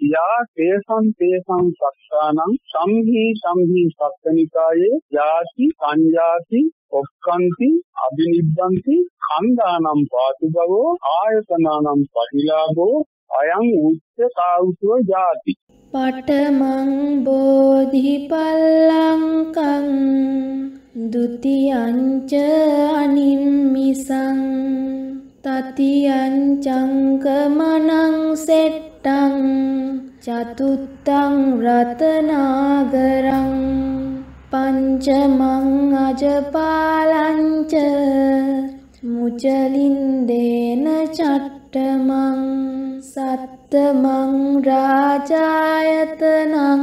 යා තේසං සත්තානං සම්හි සත්තනිකායේ යාති සංයාති ඔක්칸ති අබිනිබ්බන්ති ඛණ්ඩානම් පාතිභවෝ ආයතනානම් පටිලාභෝ අයං උච්චතාවුසෝ ජාති. පඨමං බෝධිපල්ලංකං ဒုတိယං ච අනිම්මිසං තතියං චංකමනං සෙට්ටං චතුත්තං රතනාගරං පංචමං අජපාලං ච මුචලින්දේන චට්ඨමං සත්තමං රාජායතනං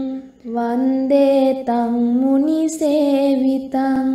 වන්දේ තං මුනිසේවිතං.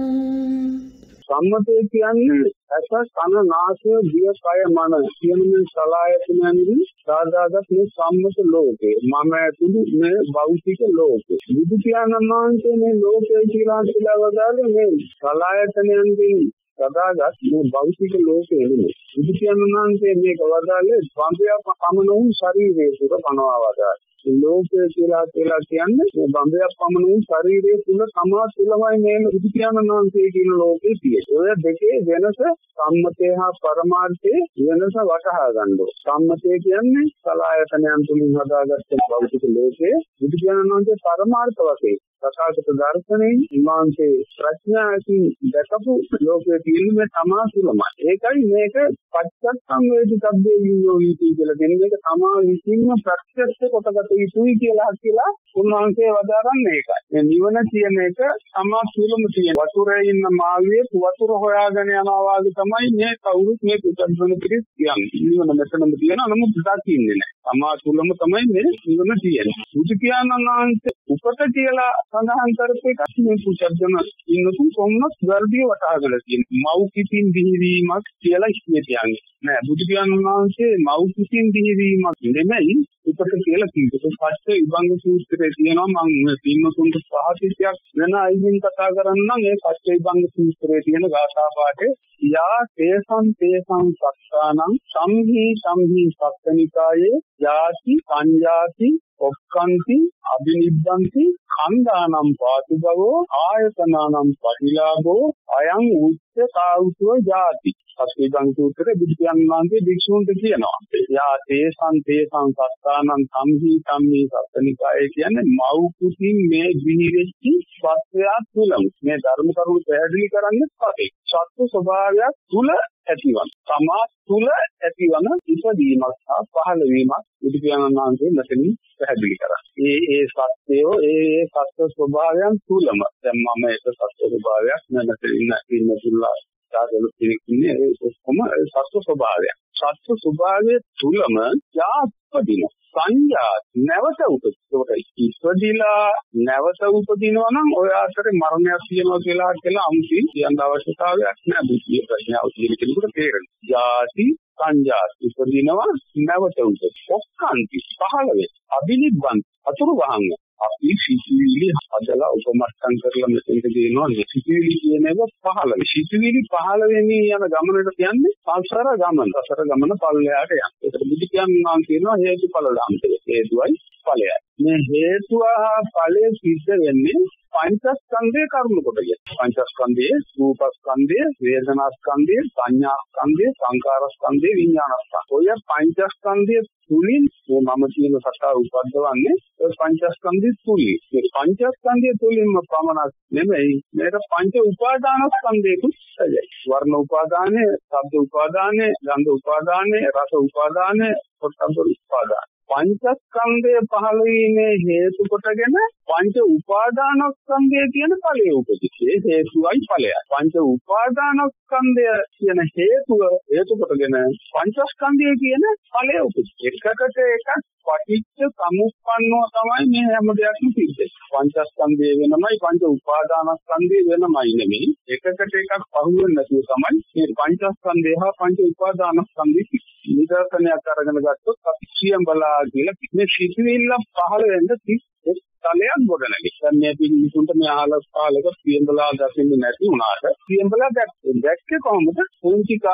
සම්මතය කියන්නේ ඇස කන නාසය දිව කය මන කියන මේ සලආයතනයන්හි සාදාගත් මේ සම්මත ලෝකේ මම ඇතුළු මේ භෞතික ලෝකේ බුදු පියාණන් වහන්සේ මේ ලෝකය කියලා වදාළේ මේ සලආයතනයන්ගෙන් සදාගත් මේ භෞතික ලෝකේ නෙමෙයි. බුදු පියාණන් වහන්සේ මේක වදාළේ බඹයක් පමණ වූ ශරීරයේ තුල පනවා වදාළේ. ලෝකය කියලා කියන්නේ මේ බඹයක් පමණ වූ ශරීරයේ තුල තමා තුලමයි මේ බුදු පියාණන් වහන්සේ කියන ලෝකේ තියෙන්නේ. ඔය දෙකේ වෙනස සම්මතය හා පරමාර්ථයේ වෙනස වටහා ගන්න ඕන. සම්මතය කියන්නේ සලආයතනයන් තුලින් හදාගත්ත භෞතික ලෝකයේ බුදු පියාණන් වහන්සේ පරමාර්ථ වශයෙන් සකාශක දර්ශනයේ ඉමාන්සේ ප්‍රඥාකින් දැකපු ලෝකයේ තියෙන මේ තමා තුලමයි. ඒකයි මේක පච්චත්තම් වේදිකබ්බේ විඤ්ඤෝයිති කියලා කියන එක තමා විසින්ම ප්‍රත්‍යක්ෂ කොටගත යුතුයි කියලා උන්වහන්සේ වදාරන්නේ ඒකයි. මේ නිවන කියන එක තමා තුලම තියෙන වතුරේ ඉන්න මාළියේ වතුර හොයාගෙන යනවා වගේ තමයි මේ කවුරුත් මේ පුතග්ජන පිළිස් කියන්නේ. නිවන මෙතනම තියෙනවා නමුත් දකින්නේ නැහැ. තමා තුලම තමයි මේ නිවන තියෙන්නේ. බුදු පියාණන් වහන්සේ උපත කියලා සඳහන් කරපු එක මේ පුතග්ජන ඉන්නතුන් කොහොමද වර්ධිය වටහාගෙන තියෙන්නේ. මව් කිසින් දිහිවීමක් කියලා කියන්නේ නෑ. බුදු පියාණන් වහන්සේ මව් කිසින් දිහිවීමක් නෙමෙයි උපත කියලා කිව්වේ. පස්සේ විභංග සූත්‍රයේ තියෙනවා මම පින්නතුන්ට පහතියක් වෙන අයින් කතා කරන්නම් ඒ පස්සේ විභංග සූත්‍රයේ තියෙන ගාථා පාඨේ යා තේසං සත්තානං සම්හි සත්තනිකායේ යාති සංයාති ඔක්칸ති අබිනිබ්බන්ති ඛණ්ඩානම් පාතිභවෝ ආයතනානම් පටිලාභෝ අයං උච්චතාවුසෝ ජාති. සත්‍යං සූත්‍රයේ බුදු පියාණන් වහන්සේ භික්ෂූන්ට කියනවා යා තේසං සත්තානං සම්හි සත්තනිකායේ කියන්නේ මව් කුසින් මේ ගිහිවෙච්ච සත්‍යය තුලම මේ ධර්ම කරුණු පැහැදිලි කරන්නේ පතේ. සත්‍ය ස්වභාවයක් තුල ඇතිවන තමා තුල ඇතිවන ඉපදීමක් සහ පහළවීමක් බුදු පියාණන් වහන්සේ මෙතනින් පැහැදිලි කරා. ඒ සත්‍යෝ ඒ සත්‍ය ස්වභාවයන් තුලම දැන් මම ඒක සත්‍ය ස්වභාවයක් නැත්නම් ඉන්න තුලා සාදල පිළිකින්නේ ඒ ඔක්කොම සත්‍ය ස්වභාවයක්. සත්‍ය ස්වභාවයේ තුලම යාපදින සංඥා නැවත ඉපදිලා නැවත උපදිනවා නම් ඔය ආකාරයේ මරණයක් තියෙනවා කියලා අමුති කියන්න අවශ්‍යතාවයක් නැහැ. බුද්ධිය ප්‍රඥාව කියන කෙනෙකුට තේරෙනවා. ජාති සංඥා ඉපදිනවා නැවත ඔක්කාන්ති පහළ වේ අබිනිබ්බන් අතුරු වහන්න අපි සිතිවිලි හදලා උපමට්ටම් කරලා මෙතෙන්ට දෙනවා. සිතිවිලි කියන එක පහළ වේ. සිතිවිලි පහළ වෙන්නේ යන ගමනට කියන්නේ සංසාර ගමන. සසර ගමන පල්ලයට යන. ඒක බුදු කියනවා කියනවා හේතුඵල ධම්මය. හේතුවයි ඵලයයි. මේ හේතුව හා ඵලය සිද්ධ වෙන්නේ පංචස්කන්ධයේ කරුණු කොටගෙන. පංචස්කන්ධයේ රූපස්කන්ධයේ වේදනාස්කන්ධයේ සංඥාස්කන්ධයේ සංකාරස්කන්ධයේ විඥානස්කන්ධය. ඔය පංචස්කන්ධයේ තුලින් මම කියන සත්‍ය උපද්දවන්නේ ඔය පංචස්කන්ධයේ තුලින්. මේ පංචස්කන්ධයේ තුලින්ම පමණක් නෙමෙයි මේක පංච උපාදානස්කන්ධයකුත් ඇයි. වර්ණ උපාදානය, ශබ්ද උපාදානය, ගන්ධ උපාදානය, රස උපාදානය, පොට්ටබ්බ උපාදානය. පංචස්කන්ධය පහළ වීමේ හේතු කොටගෙන පංච උපාදානස්කන්ධය කියන ඵලය උපදින්නේ. හේතුවයි ඵලයයි. පංච උපාදානස්කන්ධය කියන හේතු කොටගෙන පංචස්කන්ධය කියන ඵලය උපදින්නේ. එකකට එකක් පටිච්ච සමුප්පන්නව තමයි මේ හැම දෙයක්ම සිද්ධ. පංචස්කන්ධය වෙනමයි පංච උපාදානස්කන්ධය වෙනමයි නෙමෙයි. එකකට එකක් පහුවෙන්නේ නැතුව තමයි මේ පංචස්කන්ධය හා පංච උපාදානස්කන්ධය නිදර්ශනයක් අරගෙන ගත්තොත් අපි සියඹලා කියලා මේ සිතිවිල්ල පහළ වෙන්න 31 තලයක් ගොඩනැගෙයි. දැන් මේ පිළිතුරට මේ අහලක සියඹලා දකින්න නැති වුණාට සියඹලා දැක්කේ කොහොමද? පුංචි කාලේ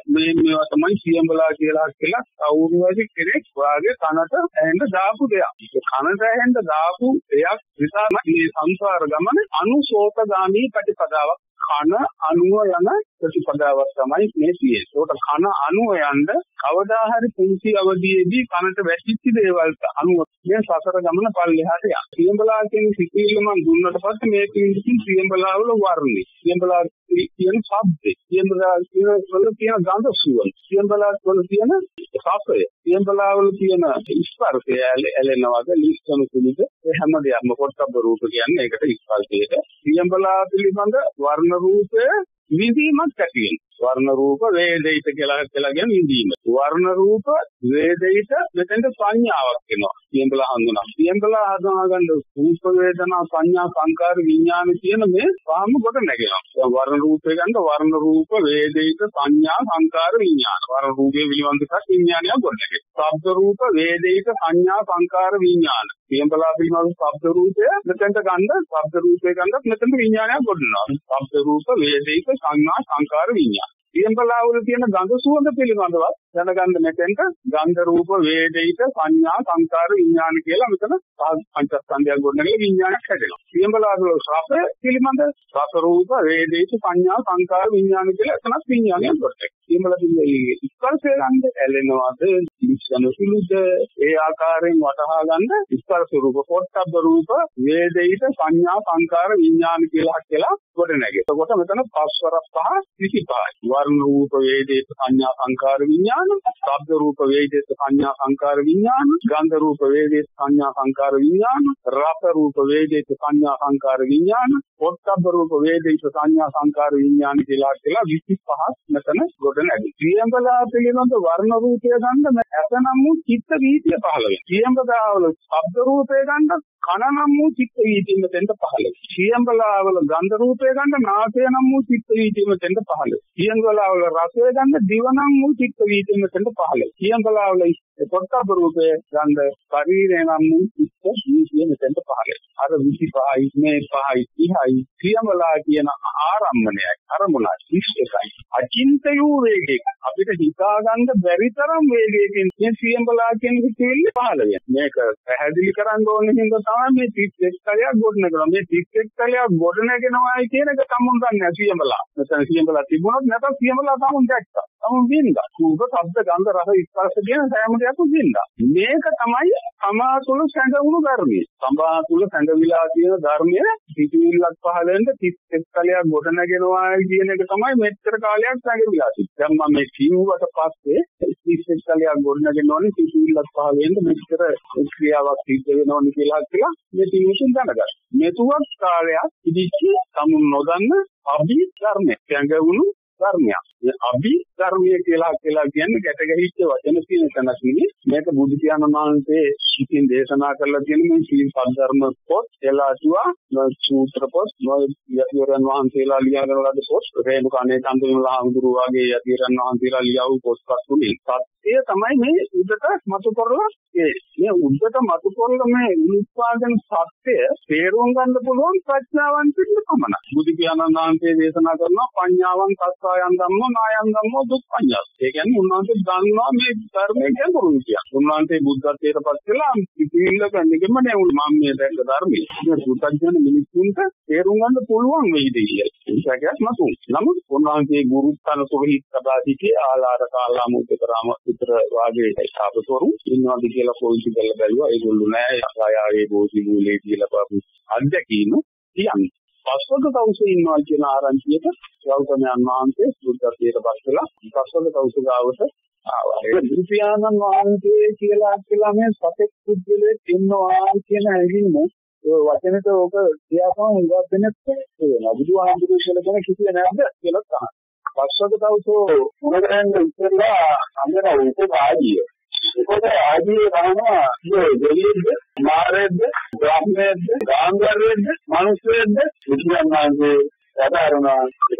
මේවා තමයි සියඹලා කියලා කවුරු හරි කෙනෙක් වාගේ කනට ඇහෙන්න දාපු දෙයක්. ඒ කනට ඇහෙන්න දාපු දෙයක් නිසා මේ සංසාර ගමන අනුසෝතගාමී ප්‍රතිපදාවක්. කන අනුව යන ප්‍රතිපදාවක් තමයි මේ තියෙන්නේ. ඒකට කන අනුව යන්න කවදා හරි පුංචි අවදියේදී කනට වැටිච්ච දේවල් අනුව මේ සසර ගමන පල්ලෙහාට යනවා. සියඹලා කියන සිතිවිල්ල මම දුන්නට පස්සේ මේ පින්කින් සියඹලා වල වර්ණේ. සියඹලා කියන ශබ්දේ. සියඹලා වල තියෙන ගන්ධ සුවඳ. සියඹලා වල තියෙන රසය. සියඹලා වල තියෙන ස්පර්ශය ඇලෙනවාද ලිස්සන කුලිද ඒ හැම දෙයක්ම පොට්ටබ්බ රූප කියන්නේ ඒකට ස්පර්ශයට. සියඹලා පිළිබඳ වර්ණ රූපය විඳීමක් ඇති වෙනවා. වර්ණ රූප වේදිත කියලා කියන විඳීම. වර්ණ රූප වේදිත මෙතෙන්ට සංඥාවක් වෙනවා. සියඹලා හඳුනා. සියඹලා හඳුනාගන්න රූප වේදනා සංඥා සංකාර විඥාන කියන මේ පහම කොට නැගෙනවා. දැන් වර්ණ රූපේ ගන්න වර්ණ රූප වේදිත සංඥා සංකාර විඥාන. වර්ණ රූපේ පිළිබඳ විඥානයක් කොට නැගෙනවා. ශබ්ද රූප වේදිත සංඥා සංකාර විඥාන. සියඹලා පිළිබඳ ශබ්ද රූපය මෙතෙන්ට ගන්න ශබ්ද රූපේ ගන්නත් මෙතෙන්ට විඥානයක් ගොඩනනවා. ශබ්ද රූප වේදිත සංඥා සංකාර විඥාන. සියඹලා වල තියෙන ගඳ සුවඳ පිළිබඳව දැනගන්න මෙතෙන්ට ගන්ධ රූප වේදිත සංඥා සංකාර විඥාන කියලා මෙතන පංචස්කන්ධයක් ගොඩනගලා විඥානයක් හැදෙනවා. සියඹලා වල රස පිළිබඳ රස රූප වේදිත සංඥා සංකාර විඥාන කියලා එතනත් විඥානයක් ගොඩනගනවා. සියඹලා පිළිබඳ ස්පර්ශය ගන්න ඇලෙනවාද විශ්වන සුළුද ඒ ආකාරයෙන් වටහා ගන්න ස්පර්ශ රූප පොට්ටබ්බ රූප වේදිත සංඥා සංකාර විඥාන කියලා ගොඩනගනවා. එතකොට මෙතන පස්වර පහ 25යි. වර්ණ රූප වේදිත සංඥා සංකාර විඥාන, ශබ්ද රූප වේදිත සංඥා සංකාර විඥාන, ගන්ධ රූප වේදිත සංඥා සංකාර විඥාන, රස රූප වේදිත සංඥා සංකාර විඥාන, පොට්ටබ්බ රූප වේදිත සංඥා සංකාර විඥාන කියලා 25ක් මෙතන ගොඩනැගෙනවා. සියඹලා පිළිබඳ වර්ණ රූපය ගන්න ඇතනම් වූ චිත්ත වීතිය පහළ වෙනවා. සියඹලා වල ශබ්ද රූපය ගන්න කන නම් වූ චිත්ත වීතිය මෙතෙන්ට පහළ වෙනවා. සියඹලා වල ගන්ධ රූපය ගන්න නාසය නම් වූ චිත්ත වීතිය මෙතෙන්ට පහළ වෙනවා. සියඹලා වල රසය ගන්න දිව නම් වූ චිත්ත වීතිය මෙතෙන්ට පහළ වෙනවා. සියඹලා වල පොට්ටබ්බ රූපය ගන්න ශරීරය නම් වූ චිත්ත වීතිය මෙතෙන්ට පහළ වෙනවා. අර 25යි මේ 5යි 30යි සියඹලා කියන ආරම්භණයයි අරමුණයි 31යි. අචින්තයෝ වේගයක අපිට හිතා ගන්න බැරි තරම් වේගයකින් මේ සියඹලා කියන හිතෙල්ල පහළ වෙනවා. මේක පැහැදිලි කරන්න ඕනේ හින්දා තමයි මේ 31 තලයක් ගොඩනගනවා. මේ 31 තලයක් ගොඩනගෙනවායි කියන එක තමුන් දන්නේ සියඹලා. මෙතන සියඹලා තිබුණොත් නැත්නම් සියඹලා තමුන් දැක්කා. තමුන් වින්දා. රූප, ශබ්ද, ගන්ධ, රස, ස්පර්ශ කියන සෑම දෙයක්ම වින්දා. මේක තමයි සමා තුල සැඟවුණු ධර්මයේ. සමා තුල සැඟවිලා තියෙන ධර්මයේ පිටිවිල්ලක් පහළ වෙන 31 තලයක් ගොඩනගෙනවා කියන එක තමයි මෙච්චර කාලයක් සැඟවිලා තියෙන්නේ. දැන් මම මේ කිව්වට පස්සේ 31 තලයක් ගොඩනගෙනවනේ පිටිවිල්ලක් පහළ වෙන මෙච්චර ක්‍රියාවක් සිද්ධ වෙනවනේ කියලා මේ පිටිවිල්ලෙන් දැනගන්න. මෙතුවක් කාලයක් ඉදිච්ච සමුන් නොදන්න අභිධර්මයක් සැඟවුණු ධර්මයක්. මේ අභිධර්මයේ කියලා කියන්නේ ගැටගැහිච්ච වචන කියන තැනක් නෙමෙයි. මේක බුදු පියාණන් වහන්සේ සිතින් දේශනා කරලා තියෙන මේ සීල සද්ධර්ම පොත්, එලාතුවා, සූත්‍ර පොත්, යතිවරයන් වහන්සේලා ලියන ලද පොත්, රේණුකානේ චන්ද්‍රවිමල හඳුරු වගේ යතිවරයන් වහන්සේලා ලියවු පොත්පත් තුලින් සත්‍යය තමයි මේ උඩට මතු කරලා මේ උඩට මතු කරලා මේ උත්පාදන සත්‍යය තේරුම් ගන්න පුළුවන් ප්‍රඥාවන්තින්න පමණයි. බුදු පියාණන් වහන්සේ දේශනා කරන පඤ්ඤාවන් සස්සයන් ධම්මෝ නායන් ධම්මෝ දුක්ඛඤ්ඤා. ඒ කියන්නේ උන්වහන්සේ දන්නවා මේ ධර්මයේ ගැඹුරුම කියලා. උන්වහන්සේ බුද්ධත්වයට පත් වෙලා පිටිවිල්ල ගන්නෙකම නේ මම මේ දැක්ක ධර්මයේ. මේ පුතඥ මිනිස්සුන්ට තේරුම් ගන්න පුළුවන් වෙයිද කියලා. ඒකයක් නතු. නමුත් උන්වහන්සේ ගුරුත්තන සොහිත් සදා සිටි ආලාර කාලාමුත්තරාම විතර වාගේ තාපසවරු ඉන්නවාද කියලා පොලිසි කරලා බැලුවා. ඒගොල්ලෝ නෑ ආයාවේ බෝධි මූලයේ කියලා පාපු අධ්‍යක්ීම කියන්නේ. පස්වක දවසේ ඉන්නවා කියන ආරංචියට ගෞතමයන් වහන්සේ බුද්ධත්වයට පත් වෙලා පස්වක දවස ගාවට ආවා. ඒ බුදුපියාණන් වහන්සේ කියලා මේ සතෙක් පුද්ගලයෙක් ඉන්නවා කියන හැඟීම ඔය වචනෙට ඕක කියාපම උගත් වෙනත් වෙනවා. බුදුහාමුදුරුවෝ කියලා කෙනෙක් කිව්වේ නැද්ද කියලා තමයි. පස්වක දවසේ මොනවාද ඉස්සෙල්ලා අnder උපවාදිය. ඒකද ආදී කරනවා මේ දෙවියන්ද මාරෙද්ද බ්‍රහ්මෙද්ද ගාන්ධර්වෙද්ද මනුස්සයෙද්ද බුදුන්වහන්සේ සදාරණා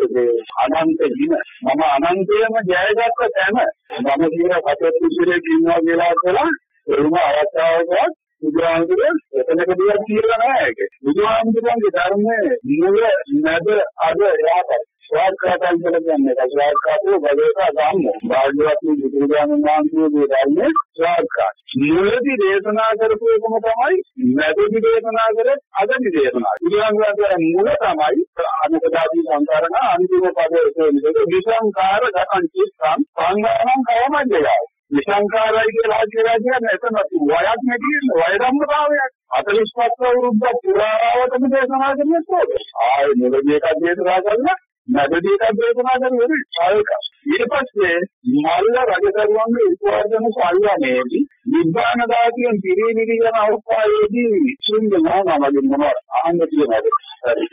අනන්ත දින මම අනන්තයම ජයගත්ත තැන මම කියන කටයුතු විශ්ලේෂණය කියනවා කියලා ඒම අවස්ථාවක බුදුහාමුදුරුවෝ එතනකදී කියලා නැහැ ඒක. බුදුහාමුදුරුවන්ගේ ධර්මයේ නිල නැද අද යාපත් ස්වාක්ඛාතල් කියලා කියන්නේ ස්වාක්ඛාතෝ භගවතා ධම්මෝ. භාග්‍යවත් බුදුරජාණන් වහන්සේගේ ධර්මයේ ස්වාක්ඛාත. මුලදී දේශනා කරපු එකම තමයි මැදදී දේශනා කරේ අදදී දේශනා. ඊළඟට මුල තමයි අනුපදාදී සංකාරණ අන්තිම පදයේ විදිහට විසංකාර ගතන් චිත්තං සංගාණං කයමජ්ජය. විසංකාරයි කියලා කියන්නේ එතන වයක් නැති වය ධම්මතාවයක්. 45 අවුරුද්දක් පුරාවටම දේශනා කරන්නේ කොහොමද? ආයේ මුලදී එකක් දේශනා කරලා මැදදී එකක් දේශනා කරන්නේ ඒක. ඊට පස්සේ මල්ල රජදරුවන්ගේ උපවර්ධන ශාලියාවේදී නිබ්බාන දාතියෙන් පිරිනිවි යන අවස්ථාවේදී සුන්දරම වගේ මොනවද අහන්න තියෙනවද? හරි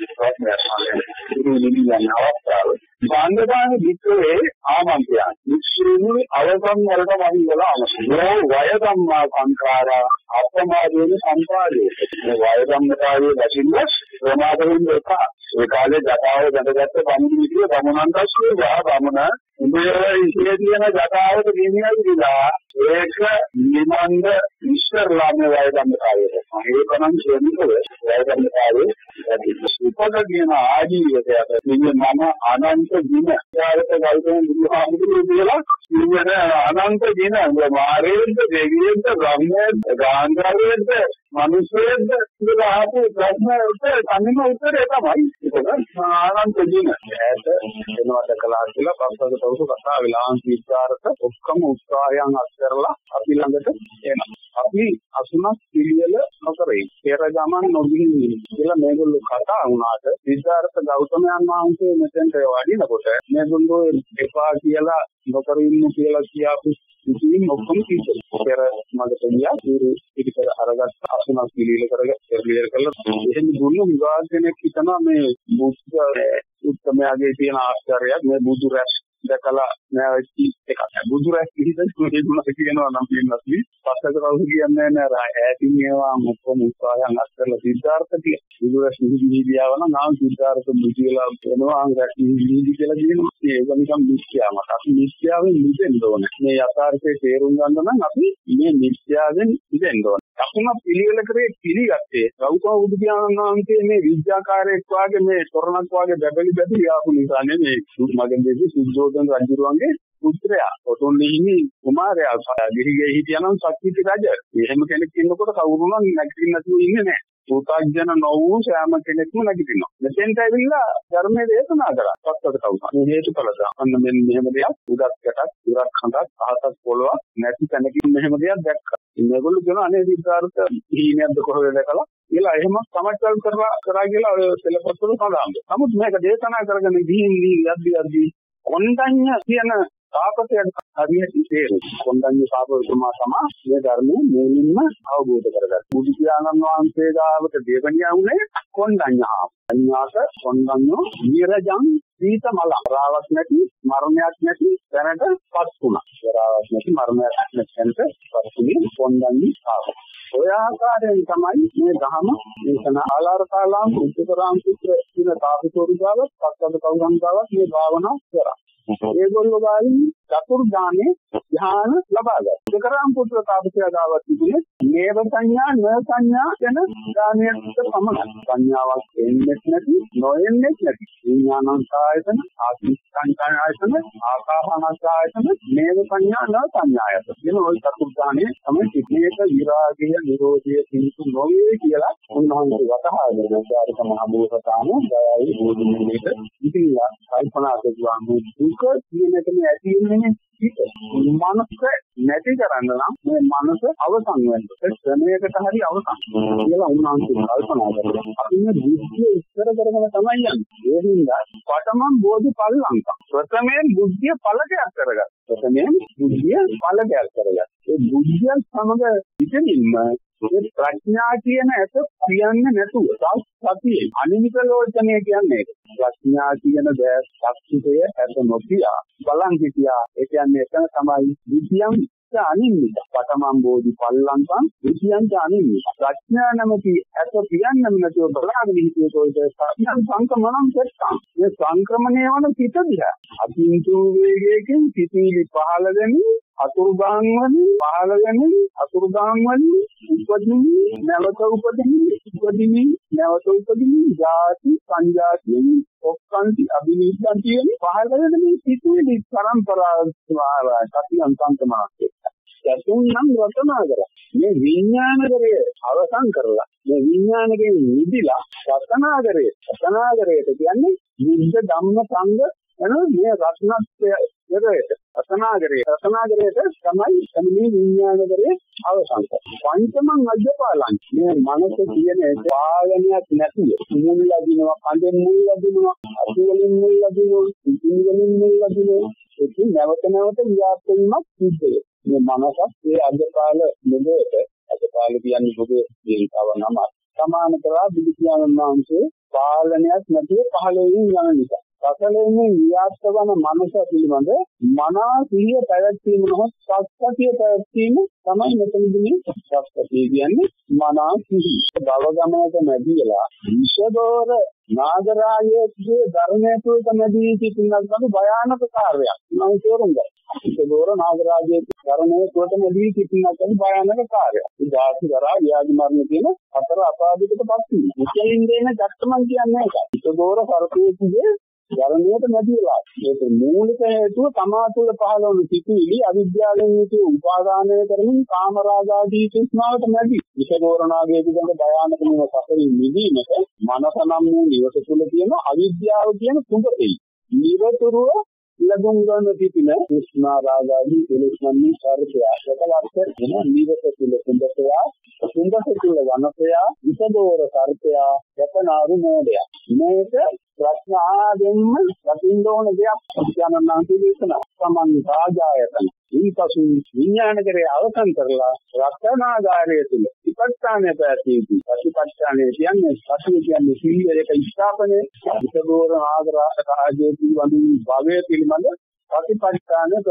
පිරිනිවි යන අවස්ථාව. සංගදාන වික්‍රේ ආමන්ත්‍රයන්. වික්ෂුණු අවසන් වලට වහිනවා අමසෝ වය ධම්මා සංඛාරා අපමාදේන සම්පාදේ. මේ වය ධම්මතාවයේ දැකින්න ප්‍රමාදයෙන් එක. ඒ කාලේ ජටාව දැකගත්ත පන්දිවිදිය බමුණන්ට කියනවා බමුණ උඹේ ඉතිේ තියෙන ජටාවට ගෙනියයි කියලා ඒක නිමන්ද ඉස්සරලා මේ වය ධම්මතාවයේ. ඒකනම් කියන්නේ වය ධම්මතාවයේ උපදගෙන ආජීවයට මම අනන්ත දින යාලට ගල්තෙන් බුදුහාමුදුරුවෝ කියලා ඉන්න අනන්ත දින මාරේන්ද දෙවියන්ද බ්‍රහ්මයන්ද ගාන්ධාරයෙන්ද මිනිස්සුන්ද කියලා ආපු ප්‍රශ්නවලට අනිම උත්තරේ තමයි ඒක අනන්ත දින ඈත වෙනවද කළා කියලා පස්සක තවුස කතා විලාංශ විචාරක ඔක්කොම උත්සාහයන් අත්හැරලා අපි ළඟට එනවා. අපි අසුනක් පිළිවෙල නොකරේ පෙර ගමන් නොගිහින් කියලා මේගොල්ලෝ කතා වුණාට සිද්ධාර්ථ ගෞතමයන් වහන්සේ මෙතෙන්ට වඩිනකොට මේගොල්ලෝ එපා කියලා නොකර ඉන්න කියලා කියාපු ඉතින් ඔක්කොම කිව්වා. පෙර මඩට ගියා පිළිපෙර අරගත්ත අසුනක් පිළිවෙල කරලා එහෙම දුන්නු විවාද කෙනෙක් හිතනවා මේ බුද්ධ උත්තමයාගේ තියෙන ආශ්චර්යයක් මේ බුදු රැස් දැකලා නැවති එකක්. බුදු රැස් පිළිදෙස් මේගොල්ලෝ කියනවා නම් පින්නස්ලි පස්සක කවුරු කියන්නේ නැහැ ඈතින් ඒවා මොකම උත්සාහයන් අත්කරලා සිද්ධාර්ථ කිය. බුදු රැස් නිදිවිදියාව නම් සිද්ධාර්ථ බුද්ධියලා වෙනවා රැස් නිදිවිදි කියලා කියනවා. ඒක නිකම් මිත්‍යාවක්. අපි මිත්‍යාවෙන් මිදෙන්න ඕනේ. මේ යථාර්ථයේ තේරුම් ගන්න නම් අපි මේ මිත්‍යාවෙන් මිදෙන්න ඕනේ. අපුණ පිළිවෙල කරේ පිළිගත්තේ ගෞතම බුදු පියාණන් වහන්සේ මේ විද්‍යාකාරයෙක් වාගේ මේ තොරණක් වාගේ බැබලි බැබලි ආපු නිසා නෙමෙයි මගෙන්දී සුද්ධෝදන රජුරුවන්ගේ පුත්‍රයා ඔතොන්නේ කුමාරයා ගිහිගේ හිටියනම් සක්විති රජ. එහෙම කෙනෙක් ඉන්නකොට කවුරුනම් නැගිටින්න නැතුව ඉන්නේ නැහැ. සූතාඥන නොවූ සෑම කෙනෙක්ම නැගිටිනවා. මෙතෙන්ට ඇවිල්ලා ධර්මයේ දේශනා කරා. පස්සට කවුරුහා මේ හේතුඵලද අන්න මෙන්න මෙහෙම දෙයක් උදක්කටක් ඉරක් හඳක් අහසක් පොළොවක් නැති තැනකින් මෙහෙම දෙයක් දැක්කා. මේගොල්ලෝ කියන අනේ සිද්ධාර්ථ හීනයක්ද කොහොමද දැකලා කියලා එහෙම සමච්චල් කරා කියලා ඔය සෙලපොත්වල සඳහන්. නමුත් මේක දේශනා කරගෙන ගිහින් යද්දි කොණ්ඩඤ්ඤ කියන තාපසයන් හරියට තේරෙයි. කොණ්ඩඤ්ඤ තාපසතුමා තමයි මේ ධර්මයේ මුලින්ම අවබෝධ කරගත්තේ. බුදු පියාණන් වහන්සේ ගාවට දෙවණියා වුණේ කොණ්ඩඤ්ඤා. අඤ්ඤාත කොණ්ඩඤ්ඤෝ නිරජං සීත මල. රාවක් නැති මරණයක් නැති දැනටපත් වුණා. රාවක් නැති මරණයක් නැති දැනටපත් වුණේ කොණ්ඩඤ්ඤ තාපස. ඔය ආකාරයෙන් තමයි මේ ධහම දේශනා ආලාරකාලාම් උත්තරාම් පුත්‍ර කියන තාපසවරු ගාව පස්සද කවුරුන් ගාවත් මේ භාවනා කරා. ඒගොල්ලෝ ගාලින් චතුර්ධානේ ධ්‍යාන ලබා ගත්තා. උත්තරාම් පුත්‍ර තාපසයා ගාවත් තිබුණේ නේව සංඥා න සංඥා යන ධානයට සමග සංඥාවක් එන්නේ නැති නොයෙන්නේ නැති විඥානං ආයතන ආත්මිකං ආයතන ආකාහනං ආයතන නේව සංඥා න සංඥායත කියන ওই චතුර්ධානේ තමයි සිත්නේක විරාගය නිරෝධය පිණිස නොවේ කියලා උන්වහන්සේ වතහාගෙන ආචාර්ය මහ බෝසතාණන් දයාවේ බෝධිමූලයට ඉතිරිලා කල්පනා කරුවා මේ දුක කියන එක ඇති වෙන්නේ මනස නැති කරන්න නම් මේ මනස අවසන් වෙන්න ක්‍රමයකට හරි අවසන් කියලා උන්වහන්සේ කල්පනා කරලා අපි මේ බුද්ධිය ඉස්සර කරගෙන තමයි යන්නේ. ඒ හින්දා පඨමං බෝධි පල්ලංක ප්‍රථමයෙන් බුද්ධිය පළකයක් කරගත්තා. ප්‍රථමයෙන් බුද්ධිය පළකයක් කරගත්තා. ඒ බුද්ධිය සමග ඉතින්ම ඒ ප්‍රඥා කියන එක කියන්නේ නැතුව සතියේ අනිමිත ලෝචනය කියන්නේ ප්‍රඥා කියන දේ සත්‍යය ඇත නොකියා බලන් හිටියා. ඒ කියන්නේ එතන තමයි විද්‍යම් අනිමිත පඨමං බෝධි පල්ලංකං විද්‍යම් අනිමිත ප්‍රඥා නැමැති ඇත කියන්නේ නැතුව බලාගෙන හිටියොත් ප්‍රඥා සංක්‍රමණම් සෙට්ටා. මේ සංක්‍රමණය වන පිට දිහා අතින්තු වේගයෙන් පිටිලි පහළ වෙමින් අතුරුගාන් වලින් පහළ වෙමින් අතුරුගාන් වලින් උපදින්නේ නැවත උපදින්නේ නැවත උපදින්නේ ජාති සංජාති ඔක්කාන්ති අභිනිෂ්ඨන් කියන්නේ පහළ වෙන මේ සිතුවිලි පරම්පරාව සතියන්තන්තමාකේ. සතුන් නම් රතනාකර. මේ විඥානකරය අවසන් කරලා මේ විඥානකෙන් නිදිලා රතනාකරයට කියන්නේ බුද්ධ ධම්ම සංඝ එන මේ රත්නත්වයට රතනාකරයට තමයි සම්මි විඥානකරයේ අවසන් කරන්නේ. පංචමං අජ්ජපාලං මේ මනස කියන පාලනයක් නැතිව මුල් ලදිනවා, කඳෙන් මුල් ලදිනවා, අසුවලින් මුල් ලදිනවා, ඉතිංගලින් මුල් ලදිනවා. ඒක නැවත ව්‍යාප්තවීමක් සිද්ධ වෙනවා. මේ මනසත් ඒ අජපාල නෙමෙයිද අජපාල කියන්නේ පොදේ දේතාව නම සමාන කරලා බුදු පියාණන් වහන්සේ පාලනයක් නැතිව පහළ වෙමින් යන නිසා සසලෙන් වියාස්ත වන මනස පිළිබඳ මනා සිහිය පැවැත්වීම නොහොත් සත්‍යය පැවැත්වීම තමයි මෙතනදී සත්‍යය කියන්නේ මනා සිහිය. භව ගමනක නැදීලා විෂදෝර නාගරාජයේ ධර්මයේ තුල නැදී සිටිනත් භයානක කාර්යයක්. මම තේරුම් ගත්තා. විෂදෝර නාගරාජයේ ධර්මයේ තුල නැදී සිටිනත් භයානක කාර්යයක්. ධාතු දරා ව්‍යාධි මරණ කියන හතර අපාදිකටපත් වීම. මුලින් දෙන දක්ෂමන් කියන්නේ ඒකයි. විෂදෝර සර්පයේ ධර්මයට නැතිලා ඒක මූලික හේතුව තමා තුළ පහළ වන සිටිවිලි අවිද්‍යාවෙන් යුතු උපාදානය කරමින් කාමරාගාදී තෘෂ්ණාවට නැති විෂදෝරණාගේ පිටඳ භයානක මේ සසරින් මිදීමට මනස නම් වූ නිවස තුළ තියෙන අවිද්‍යාව කියන කුඹතේ නිරතුරුව ලැබුම් ගන්න පිටින තෘෂ්ණා රාගාදී කෙලෙස්මන් සාරකය සකලර්ථ වෙන නිවස තුළ කුඹතය කුඹත තුළ වනපය විෂදෝර සර්පය යතනාරු නෝදය මේක ප්‍රඥාවෙන්ම දකින්න ඕන දෙයක් ඥානනාන්ති දේශනා සමන් රාජායතන ඊපසු විඥානකරේ අවසන් කරලා රත්නාගාරය තුල විපස්සානේ පැතිදී ප්‍රතිපත්තානේ කියන්නේ සතිය කියන්නේ සීලයක ස්ථාපනයේ විසදෝර ආගරාජයේ පිළිබඳ භවයේ පිළිබඳ ප්‍රතිපත්තානේ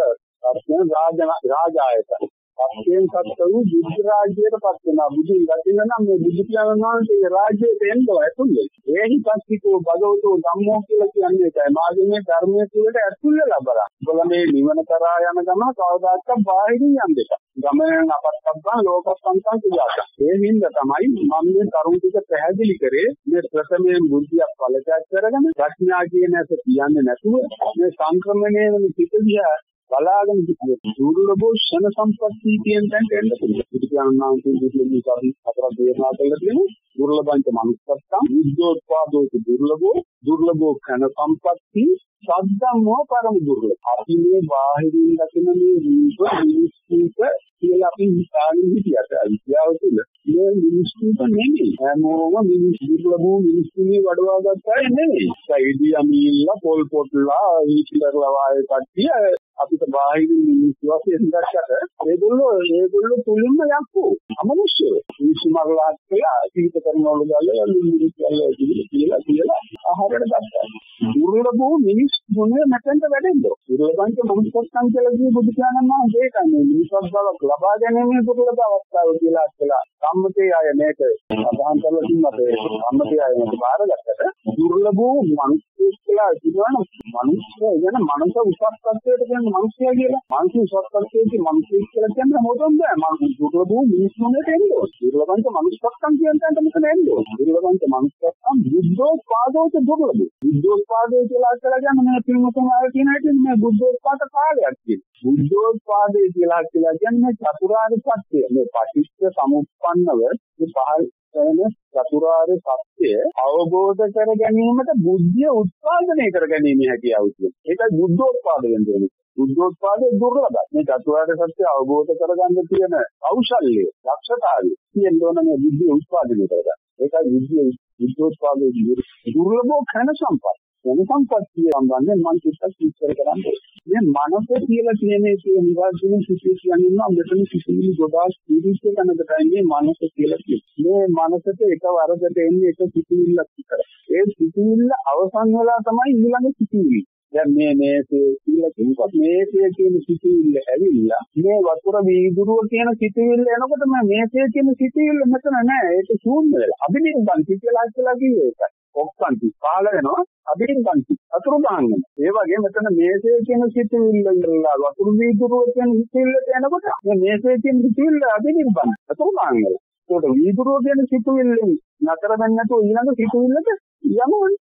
රාජායතන පස්යෙන් සත්තු බුද්ධ රාජ්‍යයට පත් වෙනා බුදුන් ගතින නම් මේ බුදු පියාණන් වහන්සේ රාජ්‍යයට එන්න ඇතුළේ. ඒහි පස්සිකෝ භගවතෝ ධම්මෝ කියලා කියන්නේ ඒකයි. මාගේ මේ ධර්මයේ තුලට ඇතුළේ ලබලා. ඔබලා මේ නිවන කරා යන ගම කවදාකවත් බාහිරින් යන්න දෙපා. ගමන අපත්තබ්බා ලෝකසංසං කියලා. ඒ හින්දා තමයි මම මේ කරුණ ටික පැහැදිලි කරේ මේ ප්‍රථමයෙන් බුද්ධියක් පළචාත් කරගෙන ප්‍රඥා කියන එක කියන්නේ නැතුව මේ සංක්‍රමණය වෙන පිටිදියා බලාගෙන ඉන්නේ දුර්ලභෝ ෂණ සම්පත්තිය කියන තැනට එන්න පුළුවන්. පිටිකරණාන්තයේ දුර්ලභී කවි හතරක් දේශනා කළා තියෙනවා. දුර්ලභංච මනුස්සත්තම් විද්‍යෝත්පාදෝ දුර්ලභෝ ඝන සම්පත්ති සද්දම්මෝ පරම දුර්ලභ. අපි මේ බාහිරින් දකින මේ රූප මිනිස්සුක කියලා අපි හිතාගෙන හිටියට අවිද්‍යාව තුළ මේ මිනිස්සුක නෙමෙයි. හැමෝම දුර්ලභෝ මිනිස්සුනේ වඩවා ගත්තා නෙමෙයි. සයිඩි අමීල්ලා පොල් පොට්ලා හිට්ලර්ලා වායේ කට්ටිය අපිට බාහිර මිනිස්සු වශයෙන් දැක්කට ඒගොල්ලෝ තුලින්ම යක්කෝ අමනුෂ්‍යය. මිනිස්සු මරලා කියලා ජීවිත කරනවලු ගාලා කියලා ආහාරයට ගත්තා. දුර්ලභෝ මිනිස්සුනේ නැතෙන්ට වැඩෙන්න. දුර්ලභංච මනුස්සත්කම් කියලා කිය බුදු පියාණන් වහන්සේ ඒකනේ මිනිස්සුත් බවක් ලබා ගැනීමේ දුර්ලභ අවස්ථාව කියලා සම්මතයේ අය මේක සඳහන් කරලා තින්නත් සම්මතයේ අය මේක බාරගත්තට දුර්ලභෝ මිනිස්සු කියලා කියනවා. මිනිස්සු කියන මනස උසස්කත්වයට කියන මිනිස්සයා කියලා. මිනිස්සු උසස්කත්වයේ මිනිස්සු කියලා කියන්නේ මොකද? මම දුර්ලභෝ මිනිස්සුනේ දෙන්නේ. දුර්ලභංච මනුස්සත්කම් කියන තැනට මොකද එන්නේ? දුර්ලභංච මනුස්සත්කම් බුද්ධෝත්පාදෝත දුර්ලභ. බුද්ධෝත්පාදේ කියලා කියන්නේ මේ පින්වතුන් ආය කියන හැටි මේ බුද්ධෝත්පාද කාලයක් තියෙනවා. බුද්ධෝත්පාදේ කියලා කියන්නේ චතුරාර්ය සත්‍ය. මේ පටිච්ච සමුප්පන්නව මේ පහළ වෙන චතුරාර්ය සත්‍ය අවබෝධ කර ගැනීමට බුද්ධිය උත්පාදනය කර ගැනීම හැකියාව තියෙනවා. ඒකයි බුද්ධෝත්පාද කියන්නේ. බුද්ධෝත්පාදේ දුර්ලභයි. මේ චතුරාර්ය සත්‍ය අවබෝධ කරගන්න තියෙන කෞශල්‍ය, දක්ෂතාවය කියනෝන මේ බුද්ධිය උත්පාදනය කරගන්න. ඒකයි බුද්ධෝත්පාදේ දුර්ලභෝ ඝන සම්පත්. ඝන සම්පත්තිය සම්බන්ධයෙන් මම චුට්ටක් විස්තර කරන්නේ. මේ මනස කියලා කියන්නේ නිවාසින සිසු කියන්නේ මෙතන සිසුනි ගොඩාක් ස්පීරිට් එකකට මේ මනස කියලා කියන්නේ. මේ මනසට එක වරකට එන්නේ එක සිසුවිල්ලක් විතරයි. ඒ සිසුවිල්ල අවසන් වෙලා තමයි ඊළඟ සිසුවිල්ල. දැන් මේසේ කියලා කිව්වොත් මේසේ කියන සිසුවිල්ල ඇවිල්ලා මේ වතුර වීදුරුව කියන සිසුවිල්ල එනකොට මේසේ කියන සිසුවිල්ල මෙතන නෑ. ඒක ශූන්‍ය වෙලා. අභිනිර්බන්ති කියලා කිව්වේ ඒකයි. ඔක්කන්ති පාල වෙනවා අභිනිර්බන්ති අතුරු ගන්න. ඒ වගේ මෙතන මේසේ කියන සිසුවිල්ල ඉල්ලලා වතුර වීදුරුව කියන සිසුවිල්ලට එනකොට මේසේ කියන සිසුවිල්ල අභිනිර්බන්ති අතුරු ගන්නවා. ඒකට වීදුරුව කියන සිසුවිල්ල නතර වෙන්නේ නැතුව ඊළඟ සිසුවිල්ලට යමුනේ.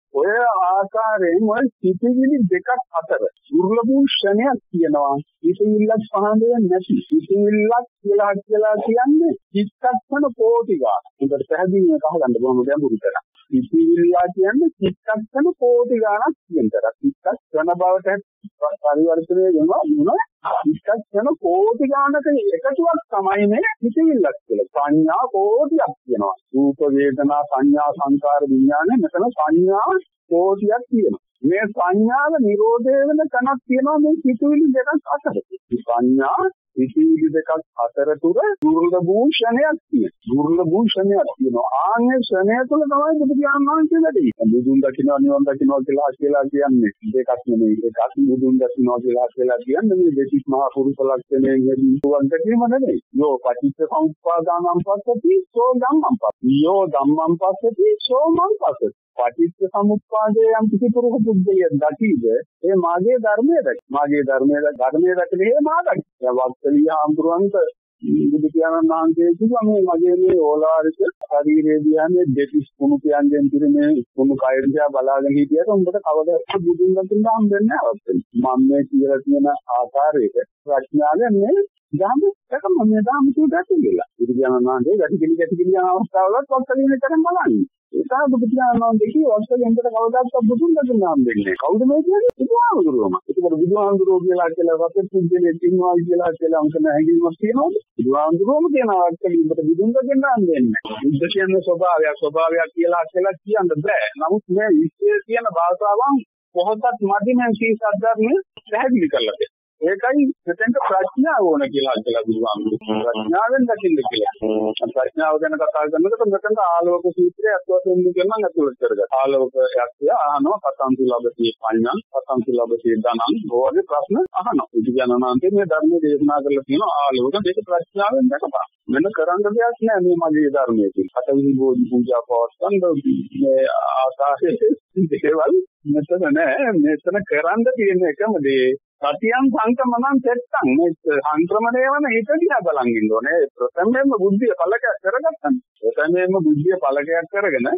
ඔය ආකාරයෙන් ඔය සිතිවිලි දෙකක් අතර දුර්ලභ ක්ෂණයක් තියෙනවා. සිතිවිල්ලක් පහඳ නැති. සිතිවිල්ලක් කියලා කියන්නේ චිත්තක්ෂණ කෝටි ගාන. ඒකට පැහැදිලිව කහගන්න බොහොම ගැඹුරු තරක්. සිතිවිල්ලා කියන්නේ චිත්තක්ෂණ කෝටි ගානක් කියන තරක්. චිත්තක්ෂණ බවට පරිවර්තනය වෙනවා. චිත්තක්ෂණ කෝටි ගානක එකතුවක් තමයි මේ සිතිවිල්ලක් කියලා. සංඥා කෝටියක් තියෙනවා. රූප වේදනා සංඥා සංකාර විඥාන මෙතන සංඥා කෝටියක් තියෙනවා. මේ සංඥාව නිරෝධය වෙන තැනක් තියෙනවා මේ සිතුවිලි දෙකක් අතර. සංඥා සිතුවිලි දෙකක් අතර තුර දුර්ලභ භූෂණයක් තියෙනවා. දුර්ලභ භූෂණයක් තියෙනවා. ආන්නේ ශ්‍රණය තුළ තමයි බුදු දානමන් කියලා දෙන්නේ. බුදුන් දකින්න නිවන් දකින්න කියලා කියන්නේ දෙකක් නෙමෙයි. එකක් බුදුන් දකින්න කියලා කියන්නේ මේ දෙතිස් මහා පුරුෂ ලක්ෂණයෙන් හැදී බුදුන් දකින්න නෙමෙයි. යෝ පටිච්ච සමුප්පාදානං පස්සති සෝ ධම්මං පස්සති. යෝ ධම්මං පස්සති සෝ මං පස්සති. පටිච්ච සමුප්පාදයේ යම් කිසි පුරුෂ බුද්ධිය දකිද ඒ මාගේ ධර්මයේ දැක. මාගේ ධර්මයේ දැකලේ මාගයි. දැන් වක්කලිය හඳුරන්ත බුදු පියාණන් වහන්සේ කිව්වා මේ මගේ මේ ඕලාරික ශරීරයේ දිහානේ දෙතිස් කුණු කියන්නේ පිළිමේ කුණු කයර දිහා බලාගෙන හිටියට උඹට කවදාවත් බුදුන් වහන්සේ හම්බෙන්නේ නැහැ. මම මේ කියලා තියෙන ආකාරයට ප්‍රඥාවෙන් මේ ධම්ම එකම මේ ධම්ම තුඩට බුදු පියාණන් වහන්සේ ගැටි යන අවස්ථාවලත් වක්කලියේ තරම් බලන්නේ. ඒකා බුදු පියාණන් වහන්සේ වක්කලියෙන්ට කවදාවත් බුදුන් වහන්සේ හම්බෙන්නේ නැහැ. කවුද මේ කියන්නේ? බුදුහාමුදුරුවම. ඒක බුදුහාමුදුරුවෝ කියලා රටේ පුද්ගලයෙක් ඉන්නවා කියලා අංකන හැඟීමක් තියෙනවද? බුදුහාමුදුරුවෝම කියනවා වක්කලියෙන්ට බුදුන් වහන්සේ හම්බෙන්නේ නැහැ. බුද්ධ කියන්නේ ස්වභාවයක් කියලා කියන්න බෑ. නමුත් මේ විශ්වයේ තියෙන භාෂාවන් කොහොමවත් මැදින් සීසත් ධර්මයේ පැහැදිලි කරලා තියෙනවා. ඒකයි මෙතෙන්ට ප්‍රඥාව ඕන කියලා බුදුහාමුදුරුවෝ ප්‍රඥාවෙන් දකින්න කියලා. ප්‍රඥාව ගැන කතා කරනකොට මෙතෙන්ට ආලෝක සූත්‍රය අත්වශයෙන්ම කියනවා ඇතුළත් කරගන්න. ආලෝකයක් අහනවා පතන්ති ලබති පඤ්ඤං පතන්ති ලබති ධනං බොහෝ ප්‍රශ්න අහනවා. බුදුජානනාන්තේ මේ ධර්ම දේශනා කරලා තියෙනවා ආලෝක දෙක ප්‍රඥාවෙන් දැකපන්. වෙන කරන්න දෙයක් නෑ මේ මගේ ධර්මයේ. පතවිලි බෝධි පූජා පවත්වන්න මේ ආකාශයේ දේවල් මෙතන නෑ. මෙතන කරන්න තියෙන එකම දේ සතියන් සංකමනං සෙත්තං මේ සංක්‍රමණය වන හිත දිහා බලන් ඉන්න ඕනේ. ප්‍රථමයෙන්ම බුද්ධිය පළකයක් කරගත්තා. ප්‍රථමයෙන්ම බුද්ධිය පළකයක් කරගෙන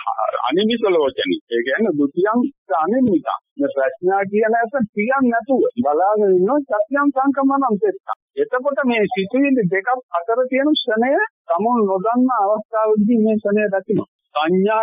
අනිමිසලෝචනි. ඒ කියන්නේ දුතියන් අනිමිතා. මේ ප්‍රඥා කියන එක තියන් නැතුව බලාගෙන ඉන්නොත් සතියන් සංකමනං සෙත්තං. එතකොට මේ සිතුවිලි දෙකක් අතර තියෙන ශ්‍රණය සමුන් නොදන්න අවස්ථාවේදී මේ ශ්‍රණය දකින්න. සංඥා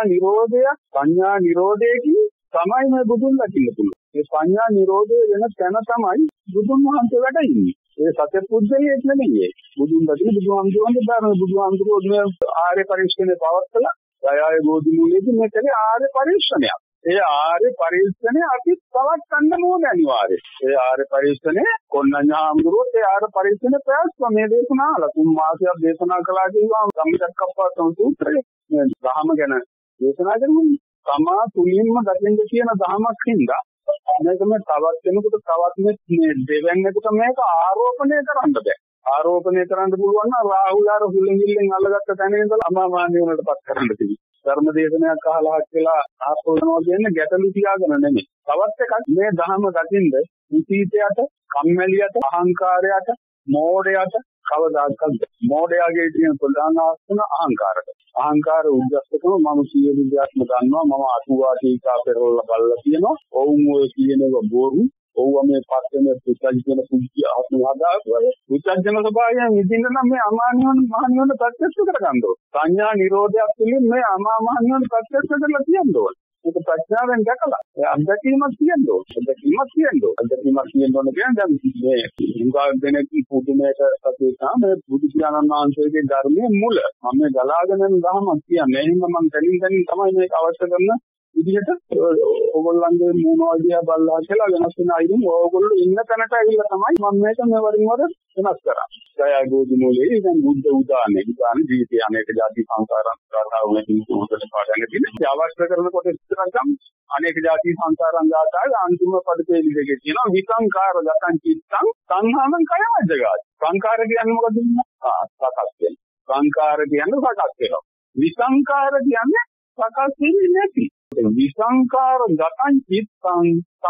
නිරෝධයකින් තමයි මේ බුදුන් දකින්න පුළුවන්. මේ සංඥා නිරෝධය වෙන තැන තමයි බුදුන් වහන්සේ වැඩ ඉන්නේ. ඒ සත්‍ය පුද්ගලයෙක් නෙමෙයි. බුදුන් දකින්න බුදුහාමුදුරුවෝ ආර්ය පරිශ්‍රණය පවත්කලා ගයාවේ බෝධි මූලයේදී මේකේ ආර්ය පරිශ්‍රණයක්. ඒ ආර්ය පරිශ්‍රණය අපි පවත්න්න ඕනේ අනිවාර්යයෙන්. ඒ ආර්ය පරිශ්‍රණය කොණ්ණඤ්ඤාමුදුරුවෝ ඒ ආර්ය පරිශ්‍රණය ප්‍රයත්න මේ දේශනාවල 3 මාසයක් දේශනා කළා කියනවා සම්මිතක්කප්පවත්තම සූත්‍රයේ. ධර්ම ගැන දේශනා කරනවා. තමා තුලින්ම දකින්න කියන ධමයක් හින්දා මේක මේ තවත් කෙනෙකුට මේ දෙවැන්නේකට මේක ආරෝපණය කරන්න බෑ. ආරෝපණය කරන්න පුළුවන් නම් රාහුල් ආර හුලින්ගිල්ලෙන් අල්ලගත්ත තැන ඉඳලා අමාමාන්‍ය වලටපත් කරන්න තියෙනවා. ධර්ම දේශනාවක් අහලා කියලා ආපෝනවා කියන්නේ ගැටලු තියාගෙන නෙමෙයි. තවත් එකක් මේ ධර්ම දකින්ද විචීතයට, කම්මැලියට, අහංකාරයට, මෝඩයට කවදාකවත් මෝඩයාගේ තියෙන ප්‍රධාන ආස්තන අහංකාරය. අහංකාර උද්දස්සකම මම සියලු විද්‍යාත්ම දන්නවා මම අතුවාටීකා පෙරවල බලලා තියෙනවා. ඔවුන් ඔය කියනව බොරු. ඔව්ව මේ පස්සේ පුත්ජන පුංචි ආත්ම හදාගන්න. පුත්ජන ස්වභාවයෙන් විඳින්න නම් මේ අමානියන් මහනියන් ප්‍රත්‍යක්ෂ කරගන්න ඕන. සංඥා නිරෝධයක් තුළින් මේ මහනියන් ප්‍රත්‍යක්ෂ කරලා තියන්න ඕන. ඒක ප්‍රඥාවෙන් දැකලා අත්දැකීමක් තියෙන්න ඕන. අත්දැකීමක් තියෙන්න ඕන කියන්නේ දැන් මේ උන්ගාන් දෙනෙක් පුදුමයට සතේකා මේ බුදු පියාණන් වහන්සේගේ ධර්මයේ මුල මම ගලාගෙන යන ධර්මයක් කියන්නේ. එහෙනම් මම දැනින් තමයි මේක අවශ්‍ය කරන විදිහට ඕගොල්ලන්ගේ මොනවදියා බලලා කියලා වෙනස් වෙන අයින් ඕගොල්ලෝ ඉන්න තැනට ඇවිල්ලා තමයි මම මේක මේ වරින් වර වෙනස් කරන්නේ. ගයා ගෝධි මූලයේ දැන් බුද්ධ උදානේ ජීවිතයේ අනේක ಜಾති සංසාරයන් ගාථාවුනේ උන්ට පාඩම් දෙන්නේ. අවශ්‍ය කරන කොට ඉස්සරහටම අනේක ಜಾති සංසාරයන් ගාථාවේ අන්තිම පදයේ විදිහට කියනවා විසංකාර ගතං චිත්තං සංහානං කයමජ්ජගාති. සංකාර කියන්නේ මොකද? සකස් වෙන. සංකාර කියන්නේ සකස් වෙනවා. විසංකාර කියන්නේ සකස් වෙන්නේ නැති. විසංකාර ගතං චිත්තං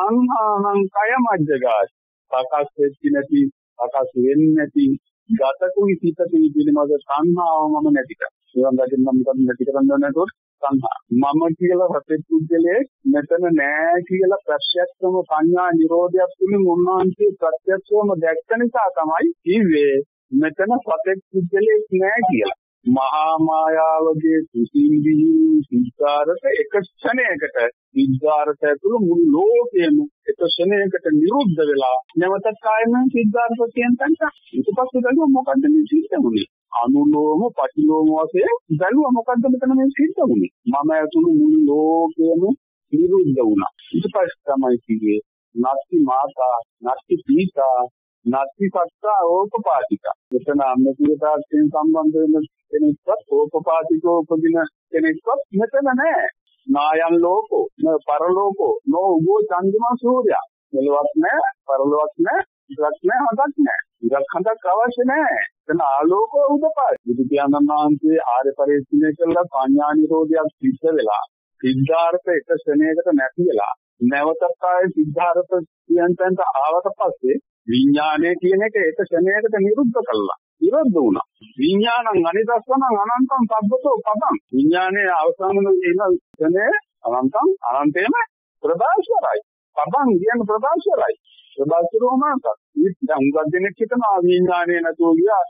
සංහානං කයමජ්ජගාති. සකස් වෙන්නේ නැති, සකස් වෙන්නේ නැති ගතකුයි සිතකුයි පිළිමද සංහාවමම නැතික. ඒවන් දැකින් නම් මොකද නැති කරන්නේ නැතොත් සංහා මම කියලා රටේ පුද්ගලයේ මෙතන නෑ කියලා ප්‍රත්‍යක්ෂම සංඥා නිරෝධයක් තුලින් උන්වහන්සේ ප්‍රත්‍යක්ෂවම දැක්ක නිසා තමයි කිව්වේ මෙතන සතෙක් පුද්ගලයෙක් නෑ කියලා. මහා මායාවගේ කුසින්දී සිද්ධාර්ථ එක ක්ෂණයකට සිද්ධාර්ථ ඇතුළු මුළු ලෝකයම එක ක්ෂණයකට නිරුද්ධ වෙලා නැවත කායම සිද්ධාර්ථ කියන තැනට ඊට පස්සේ බැලුවා මොකද්ද මේ සිද්ධ වුනේ අනුලෝම පටිලෝම වශයෙන් බැලුවා මොකද්ද මෙතන මේ සිද්ධ වුනේ මම ඇතුළු මුළු ලෝකයම නිරුද්ධ වුණා ඊට පස්සේ තමයි කිව්වේ නැති මාතා නැති පීතා නැති සත්තා ඕපපාතිකා මෙතන අම්මතුතාවෙන් සම්බන්ධ වෙන කෙනෙක්වත් ඕපපාතිකෝ උපදින කෙනෙක්වත් මෙතන නැහැ නායන් ලෝකෝ පරලෝකෝ නෝ උගෝ චන්දිමා සූර්යා මෙලොවක් නැහැ පරලොවක් නැහැ ඉරක් නැහැ හදක් නැහැ ඉරක් හදක් අවශ්‍ය නැහැ එතන ආලෝකෝ උදපාති බුදු පියාණන් වහන්සේ ආර්ය පරිශ්‍රණය කළා සංඥා නිරෝධයක් සිද්ධ වෙලා සිද්ධාර්ථ එක ශ්‍රේණයකට නැති වෙලා නැවතත් ආයේ සිද්ධාර්ථ කියන තැනට ආවට පස්සේ විඥානය කියන එක එක ශ්‍රේණයකට නිරුද්ධ කළා විරුද්ධ වුණා. විඥානං අනිදස්සනං අනන්තං සබ්බතෝ පදං. විඥානයේ අවසාන වෙන අනන්තං අනන්තේම ප්‍රභාස්වරයි. පදං කියන ප්‍රභාස්වරයි. ප්‍රභාස්වරෝමාසක්. දැන් උගත් දෙනෙක් හිතනවා විඥානයේ නැතුව ගියා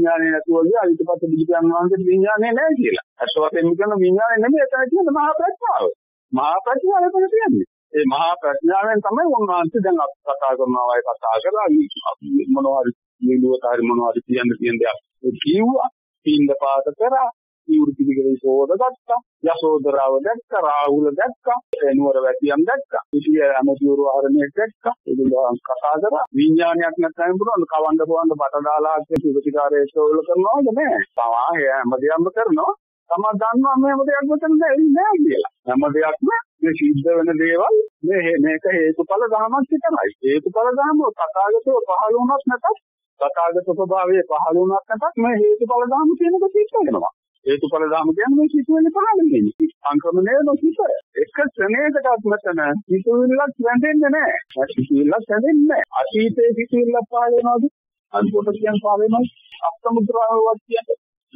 ඊට පස්සේ බුදුන් වහන්සේ විඥානයේ නැහැ කියලා. අට වශයෙන් කියන විඥානය නෙමෙයි එතන කියන මහා ප්‍රඥාව. මහා ප්‍රඥාව එතන තියෙන්නේ. ඒ මහා ප්‍රඥාවෙන් තමයි උන්වහන්සේ දැන් අපි කතා කරනවා වයි කතා කරලා මොනවා හරි නිලුවට හරි මොනවා හරි කියන දෙයක් කිව්වා පින්ද පාත කරා ඉවුරු පිළිගලේ සෝදගත්තා යසෝදරාව දැක්කා රාහුල දැක්කා එනුවර වැටියන් දැක්කා ඉතිය අමතිවරු ආරණ්‍යයක් දැක්කා ඒගොල්ලෝ කතා කරා විඥානයක් නැත්නම් පුළුවන් කවන්න බොවන්න බට දාලා ප්‍රතිකාරයේ සෝල කරනවද නෑ තමා හැම දෙයක්ම කරනවා තමා දන්නවා මේ හැම දෙයක්ම කරන්නේ නෑ කියලා හැම දෙයක්ම මේ සිද්ධ වෙන දේවල් මේක හේතුඵල ධර්මයක් විතරයි හේතුඵල ධර්ම තථාගතෝ පහළ වුණත් නැත්නම් තථාගත ස්වභාවයේ පහළ වුණත් නැත්නම් මේ හේතුඵල ධර්ම කියනක සිද්ධ වෙනවා හේතුඵල ධර්ම කියන්නේ මේ සිදුවෙන්නේ පහළ වෙන්නේ සංක්‍රමණය නොසිත එක ශ්‍රේණයකටත් මෙතන සිදුවිල්ලක් වැඳෙන්නේ නැහැ සිදුවිල්ලක් වැඳෙන්නේ නැහැ අතීතයේ සිදුවිල්ලක් පහළ වෙනවද අන්තිමට කියන පහළ වෙනවද අත්මුද්‍රාවක් කියන්නේ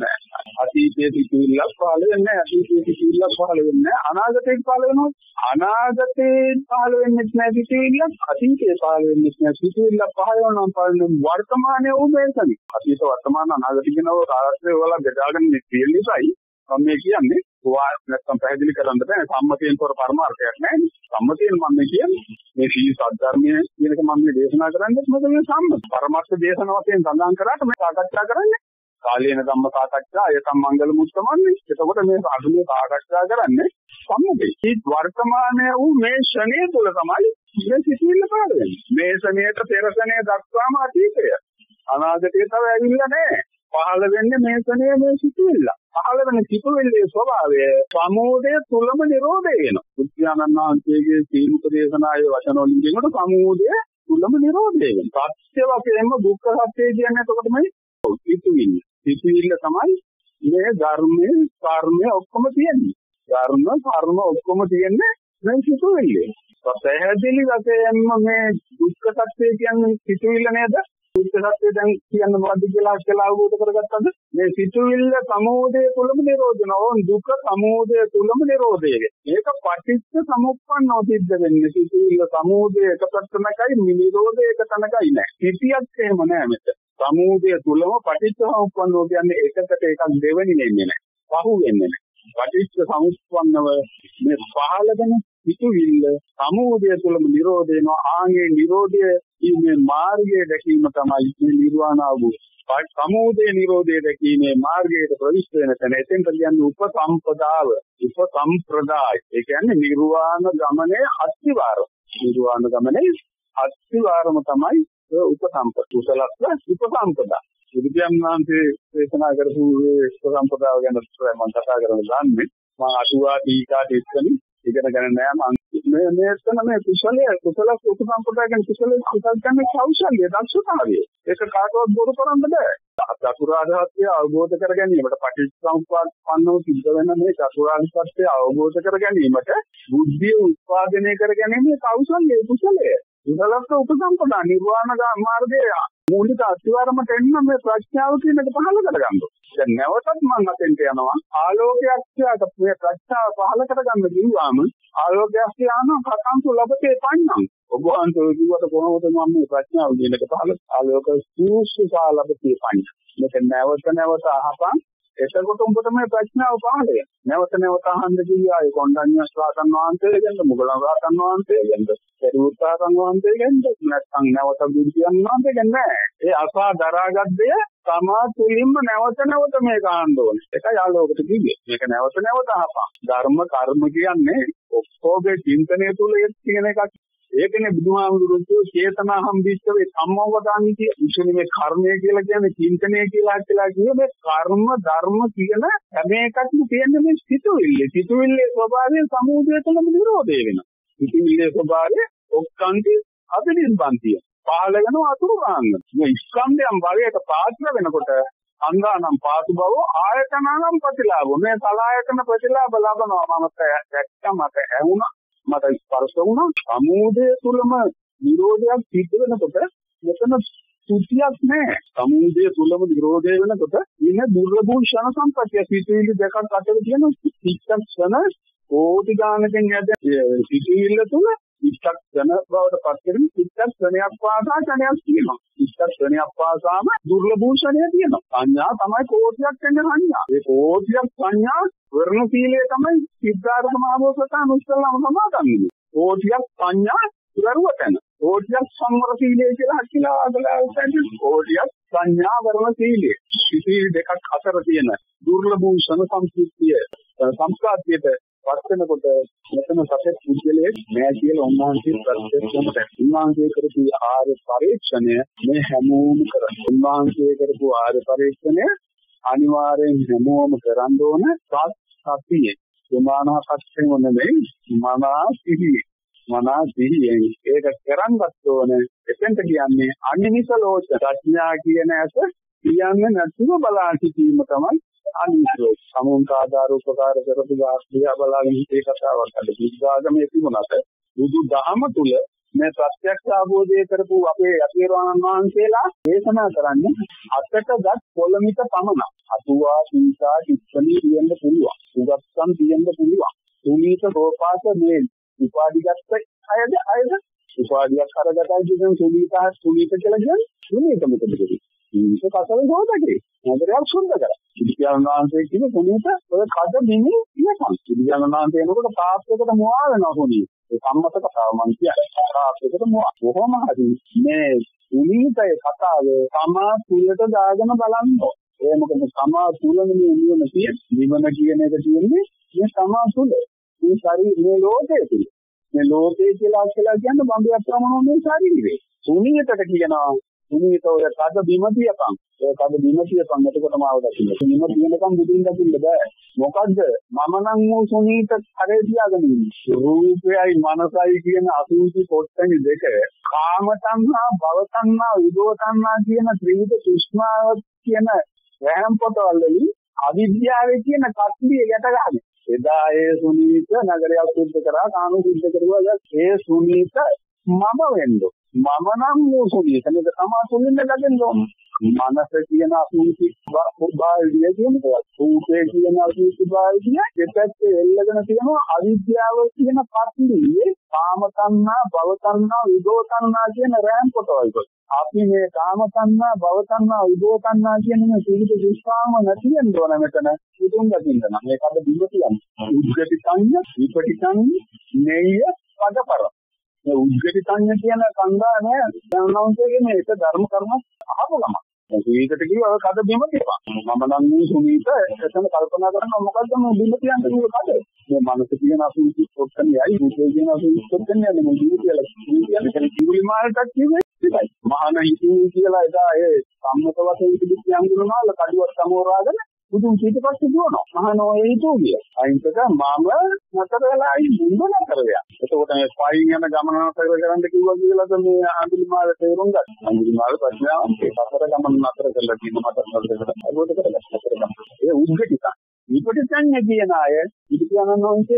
අතීතයේ සිදුවිල්ලක් පහළ වෙන්නේ නැහැ අතීතයේ සිදුවිල්ලක් පහළ වෙන්නේ නැහැ අනාගතයේ පහළ වෙනවා අනාගතයේ පහළ වෙන්නේ නැහැ සිදුවිල්ලක් අතීතයේ පහළ වෙන්නේ නැහැ සිදුවිල්ලක් පහළ වෙනවා පහළ වර්තමානයේ උමේසනි අතීත වර්තමාන අනාගත කියනව රාත්‍රියේ වල බෙදාගෙන තියෙන නිසායි මම මේ කියන්නේ නැත්තම් පැහැදිලි කරන්න බෑ සම්මතයෙන් තොර පරමාර්ථයක් නැහැ සම්මතයෙන් මම කියන්නේ මේ සී සද්ධර්මයේ කියන එක මම මේ දේශනා කරන්නේ මොකද මේ සම්මත පරමාර්ථ දේශන වශයෙන් සඳහන් කරාට මේ සාකච්ඡා කරන්නේ කාලේන ධම්ම සාකච්ඡා යතම් මංගල මුත්තමන්නේ එතකොට මේ අනුමේ සාකච්ඡා කරන්නේ සම්මුතිය වර්තමානයේ වූ මේ ශනේ තුල තමයි මේ සිතිවිල්ල පහළ වෙන්නේ මේ ශනේට පෙර ශනේ දක්වාම අතීතය අනාගතේ තව ඇවිල්ලා නැහැ පහළ වෙන්නේ මේ ශනේ මේ සිතිවිල්ල පහළ වෙන සිතිවිල්ලේ ස්වභාවය සමෝධය තුලම නිරෝධය වෙනවා බුද්ධානන්ද වහන්සේගේ සීමුක දේශනායේ වචන වලින් කියනකොට සමෝධය තුලම නිරෝධය වෙනවා සත්‍ය වශයෙන්ම දුක්ඛ සත්‍ය කියන්නේ එතකොටමයි සිතිවිල්ල තමයි මේ ධර්මයේ කර්මයේ ඔක්කොම තියෙන්නේ. කර්ම ඔක්කොම තියෙන්නේ මේ සිතිවිල්ලේ. පැහැදිලි වශයෙන්ම මේ දුක්ඛ සත්‍ය කියන්නේ සිතිවිල්ල නේද? දුක්ඛ සත්‍ය දැන් කියන්නේ මොකද්ද කියලා අවබෝධ කරගත්තද? මේ සිතිවිල්ල සමෝධය තුලම නිරෝධනවා. දුක්ඛ සමෝධය තුලම නිරෝධය. මේක පටිච්ච සමුප්පන්නව සිද්ධ වෙන්නේ. සිතිවිල්ල සමෝධය එක පැත්තකයි නිරෝධය එක තැනකයි නෑ. සිතියක් එහෙම නෑ මෙතන. සමෝධය තුලම පටිච්ච සමුප්පන්නව කියන්නේ එකකට එකක් දෙවෙනි වෙන්නේ නැහැ. පහු වෙන්නේ නැහැ. පටිච්ච සමුප්පන්නව මේ පහළ වෙන සිතුවිල්ල සමෝධය තුලම නිරෝධ වෙනවා. ආන්ගේ නිරෝධය මේ මාර්ගයේ දැකීම තමයි මේ නිර්වාණ අවබෝධ. සමෝධය නිරෝධය දැකීමේ මාර්ගයට ප්‍රවිෂ්ඨ වෙන තැන එතෙන්ට කියන්නේ උපසම්පදාව. උපසම්ප්‍රදාය. ඒ කියන්නේ නිර්වාණ ගමනේ අස්තිවාරය. නිර්වාණ ගමනේ අස්තිවාරම තමයි උපසම්පදා. බුදුපියාණන්ගේ දේශනා කරපු උපසම්පදාව ගැන මම කතා කරනවා ගන්නේ. මම අටුවා ටීකා දෙස්කනි ඉගෙන ගන්න නෑ මම මේ එතන මේ කුසලයේ උපසම්පදා ගැන කුසලයේ කුසල් කියන්නේ කෞශල්‍ය දක්ෂතාවය. ඒක කාටවත් බොරු කරන්න බෑ. චතුරාර්ය සත්‍ය අවබෝධ කර ගැනීමට පටිච්චසමුප්පාදව සිද්ධ වෙන මේ චතුරාර්ය සත්‍ය අවබෝධ කර ගැනීමට බුද්ධිය උත්පාදනය කර ගැනීමේ කෞශල්‍ය කුසලය. ඉතලත් උපසම්පදා නිර්වාණ මාර්ගයේ මූලික අස්තිවාරමට එන්න මේ ප්‍රඥාව කියන එක පහළ කරගන්න. දැන් නැවතත් මම අතෙන්ට යනවා ආලෝකයක් ක්‍යාට මේ ප්‍රඥාව පහළ කරගන්න කිව්වම ආලෝකයක් කියනවා කතාන්තු ලැබතේ පඤ්ඤං. ඔබ වහන්සේ කිව්වට කොහොමද මම මේ ප්‍රඥාව කියන එක පහළ ආලෝක සූසුසා ලැබතේ පඤ්ඤං. මේක නැවත අහපන් එතකොට උඹට මේ ප්‍රඥාව පහළ වෙනවා. නැවත අහන්න කිව්වා ඒ කොණ්ඩඤ්ඤ ශ්‍රාතන් වහන්සේ ගැන මුගලන් රාතන් වහන්සේ ගැන පරිවෘත්තාරන් වහන්සේ ගැන නැත්නම් නැවත බුදුන් වහන්සේ ගැන නෑ. ඒ අසා දරාගත් දෙය තමා තුළින්ම නැවත මේක අහන්න ඕනේ. ඒකයි ආලෝකයට කිව්වේ. මේක නැවත අහපන්. ධර්ම කර්ම කියන්නේ ඔක්කොගේ චින්තනය තුළ තියෙන එකක්. ඒකනේ බුදුහාමුදුරුවෝ චේතනාහම් විශ්වේ සම්මෝගතානි කිය. ඉතින් මේ කර්මය කියලා කියන්නේ චින්තනය කියලා කියන්නේ මේ කර්ම ධර්ම කියන හැම එකක්ම තියෙන මේ සිතුවිල්ලේ ස්වභාවය සමුදය තුළම නිරෝධය වෙනවා. සිතුවිල්ලේ ස්වභාවය ඔක්කාන්ති අබිනිර්බන්තිය. පාලගෙන අතුරු ගන්න. මේ ස්කන්ධයන් භවයට පාත්‍ර වෙනකොට අංගානම් පාතු බව ආයතනනම් ප්‍රතිලාභ. මේ සලආයතන ප්‍රතිලාභ ලබනවා. මම දැක්කම මට ඇහුණා. මට ස්පර්ශ වුණා. සමුදය තුළම නිරෝධයක් සිද්ධ වෙනකොට මෙතන සුද්ධියක් නැහැ. සමුදය තුළම නිරෝධය වෙනකොට ඉන්නේ දුර්ලභ ක්ෂණ සම්පත්තිය. සිතුවිලි දෙකක් අතර තියෙන චිත්තක්ෂණ කෝටි ගානකින් යද සිතුවිල්ල තුළ චිත්තක්ෂණ බවට පත් වෙන චිත්තක්ෂණයක් පාසා ක්ෂණයක් තියෙනවා. චිත්තක්ෂණයක් පාසාම දුර්ලභ ක්ෂණය තියෙනවා. සංඥා තමයි කෝටියක් වෙන සංඥා. ඒ කෝටියක් සංඥා වර්ණ සීලය තමයි සිද්ධාර්ථ මහබෝසතාණන් උස්සලම සමාදන්නේ. කෝටියක් සංඥා ඉවරුවටන. කෝටියක් සංවර සීලය කියලා හකිලා අදලා උසන්නේ කෝටියක් සංඥා වර්ණ සීලය. සිතිවිලි දෙකක් අතර තියෙන දුර්ලභ ක්ෂණ සම්පූර්තිය සංස්කාරයට වර්තනකොට මෙතන සත්‍ය පුද්ගලයේ නෑ කියලා උන්වහන්සේ ප්‍රත්‍යක්ෂම උන්වහන්සේ කරපු ආර්ය පරීක්ෂණය මේ හැමෝම කරා. උන්වහන්සේ කරපු ආර්ය පරීක්ෂණය අනිවාර්යෙන් හැමෝම කරන්න ඕන සත්‍යයේ සමානහපත්යෙන් නෙමෙයි මනා සිහියෙන් ඒක කරන්නත් ඕන. එතෙන්ට කියන්නේ අනිමිසලෝච ප්‍රඥා කියන ඇස කියන්නේ නැතිව බලා සිටීම තමයි අනිසෝ. සමුන්කාදාර උපකාර කරපු ආශ්‍රිය බලාගෙන මේ කතාවක් අද බුද්ධාගමේ තිබුණාට බුදු දහම තුල මේ ප්‍රත්‍යක්ෂ අවබෝධය කරපු අපේ අතිරාණන් වහන්සේලා දේශනා කරන්නේ අතටගත් පොළමිත පමණක්. අතුවා සීසා කිස්සනි කියන්න පුළුවන්. උගත්කම් කියන්න පුළුවන්. සුනීත රෝපාස මේ උපාදිගත අයද උපාදියක් කරගතයි කියන සුනීත කියලා කියන්නේ සුනීත මොකද කියන්නේ? මේක කසල ගෝතකේ. නතරයක් සුන්ද කරා. ඉතින් වහන්සේ කියන සුනීත ඔය කඩ බිමි ඉන්නකම්. ඉතින් වහන්සේ එනකොට පාස්යකට මොවා වෙනවා සුනීත. ඒ සම්මත කතාව මම කියන්නේ. පාස්යකට මොවා. කොහොම හරි මේ සුනීතේ කතාවේ තමා තුලට දාගෙන බලන්න. ඒ මොකද තමා තුලම නිවන තියෙන්නේ. නිවන කියන එක තියෙන්නේ මේ තමා තුල. මේ ශරීර මේ ලෝකයේ තුල. මේ ලෝකේ කියලා කියන්නේ බම්බයක් ප්‍රමණෝ මේ ශරීරේ. සුනීතට කියනවා සුනීතෝ කඩ බිම තියපන්. ඒ කඩ බිම තියපන් එතකොටම ආවදකින්න. බිම තියනකම් බුදුන් දකින්න බෑ. මොකද්ද? මම නම් වූ සුනීත කරේ තියාගෙන ඉන්නේ. රූපයයි මනසයි කියන අසුචි කොට්ටනි දෙක කාම තණ්හා, භව තණ්හා, විදෝ තණ්හා කියන ත්‍රිවිධ තෘෂ්ණාව කියන රැම් පොතවල වලින් අවිද්‍යාවේ කියන කත්ලිය යට ගන්න. එදා ඒ සුනීත නගරයක් සුද්ධ කරා, කාණු සුද්ධ කරුවා. ඒ සුනීත මම වෙන්නෝ. මම නම් වූ සුනීත නේද තමා තුලින්ද ගන්න ඕන. මනස කියන අසුචි භාවය කියනවා. රූපේ කියන අසුචි භාවය දෙපැත්තේ එල්ලගෙන තියෙනවා අවිද්‍යාව කියන කත්ලියේ කාම තණ්හා, භව තණ්හා, විදෝ තණ්හා කියන රැම් පොතවල. අපි මේ කාම තණ්හා, භව තණ්හා, විදෝ තණ්හා කියන මේ ත්‍රිවිධ දුෂ්පාම නැති වෙන්න ඕන මෙතන. උතුම් දකින්න නම් මේකද බිඳ කියන්නේ. උද්ගති සංඥා, විපටි සංඥා, නෙය්‍ය පදපර. මේ උද්ගති සංඥා කියන සංගාය දැනනෝන්සේගේ මේක ධර්ම කර්ම අහපු ගම. ඒකට කිව්වා කඩ බිම තියපන්. මම නම් මේ සුනීත එතන කල්පනා කරනවා මොකද්ද මේ බිම තියන්නේ කිව්ව කඩ. මේ මනස කියන අසුචි කොටන්නේ රූපේ කියන අසුචි කොටන්නේ මේ ජීවිතය කියලා කියන්නේ කිව්ලි මාර්ගයක් කියන්නේ. මහාන හිතුන් කියලා එදා ඒ සම්මත වශයෙන් පිළිච්ච යංගුණාල කඩුවක් සමෝරාගෙන බුදුන් පිටපස්ස දුවනවා. මහානෝ ඒ හිතුව ගියා. අයින්ක මම නතර වෙලායි මුඳ නතර වෙනවා. එතකොට මේ පයින් යන ගමන නතර කරන්න කිව්වා කියලාද මේ අඳුලිමාල තේරුම් ගන්න. අඳුලිමාල ප්‍රශ්නාවක් ඒ සතර ගමන නතර කරලා තියෙන මට නතර කරලා. ඒකට කරලා ඒ උද්ගතික විපටිසඤ්ඤ කියන අය ඉතිපියානන්වන්සේ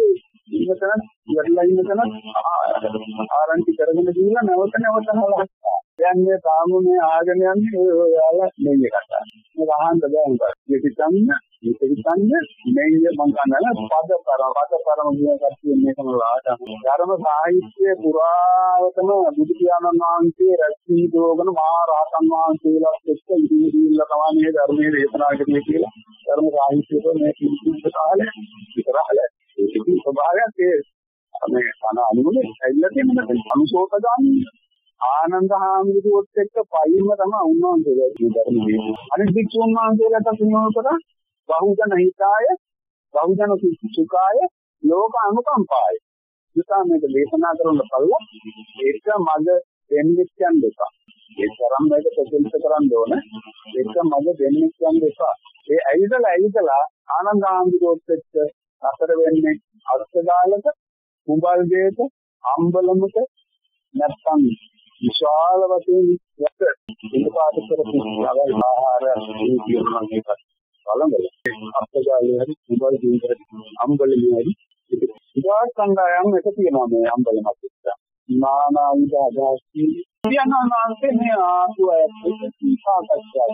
ඉන්නතන ඉවරලා ඉන්නතන ආරංචි කරගෙන ගිහිල්ලා නැවත හලහා. දැන් මේ සාමුනේ ආගෙන යන්නේ ඔය යාලා නෙయ్య කතා. මේක අහන්න බෑ උඹ. මේක නෙయ్య මං කන්නලා පද කියන කට්ටිය මේකම ආටම. ධර්ම සාහිත්‍යයේ පුරාවතම බුදු පියාණන් වහන්සේ රැස්වී දෝගන මහා රහතන් වහන්සේලාත් එක්ක ඉදිරියට තමයි ධර්මයේ දේශනා කරන්නේ කියලා. ධර්ම සාහිත්‍යයේ මේ කිසිත් කාලේ විතරහල ඒකේ ස්වභාවයක් මේ අන අනුමනේ ඇවිල්ලා තියෙන අනුශෝකදානි ආනන්ද හාමුදුරුවොත් එක්ක පයින්ම තමයි උන්වහන්සේලා මේ ධර්මයේ. අනිත් වික්ෂුන් වහන්සේලාට සිනෝකර බහුජන හිතාය බහුජන සුඛාය ලෝක අනුකම්පාය. නිසා මේක දේශනා කරන කල්ලා ඒක මග දෙන්නේ කියන්න එපා. ඒ තරම් මේක ප්‍රතික්ෂේප කරන්න ඕන. ඒක මග දෙන්නේ කියන්න එපා. ඒ ඇවිදලා ආනන්ද හාමුදුරුවොත් එක්ක අතර වෙන්නේ අර්ථදාලක කුඹල් දෙයක අම්බලමක නැත්නම් විශාල වශයෙන් යට ඉදපාත කරපු අවල් ආහාර කියනවා මේක බලංගල අර්ථදාලේ හරි කුඹල් දෙයක අම්බලමේ හරි ඉතින් සංගායම් එක තියෙනවා මේ අම්බලමක් එක්ක නානා විද අදහස් කියනවාන්සේ මේ ආසුවයක් සාකච්ඡා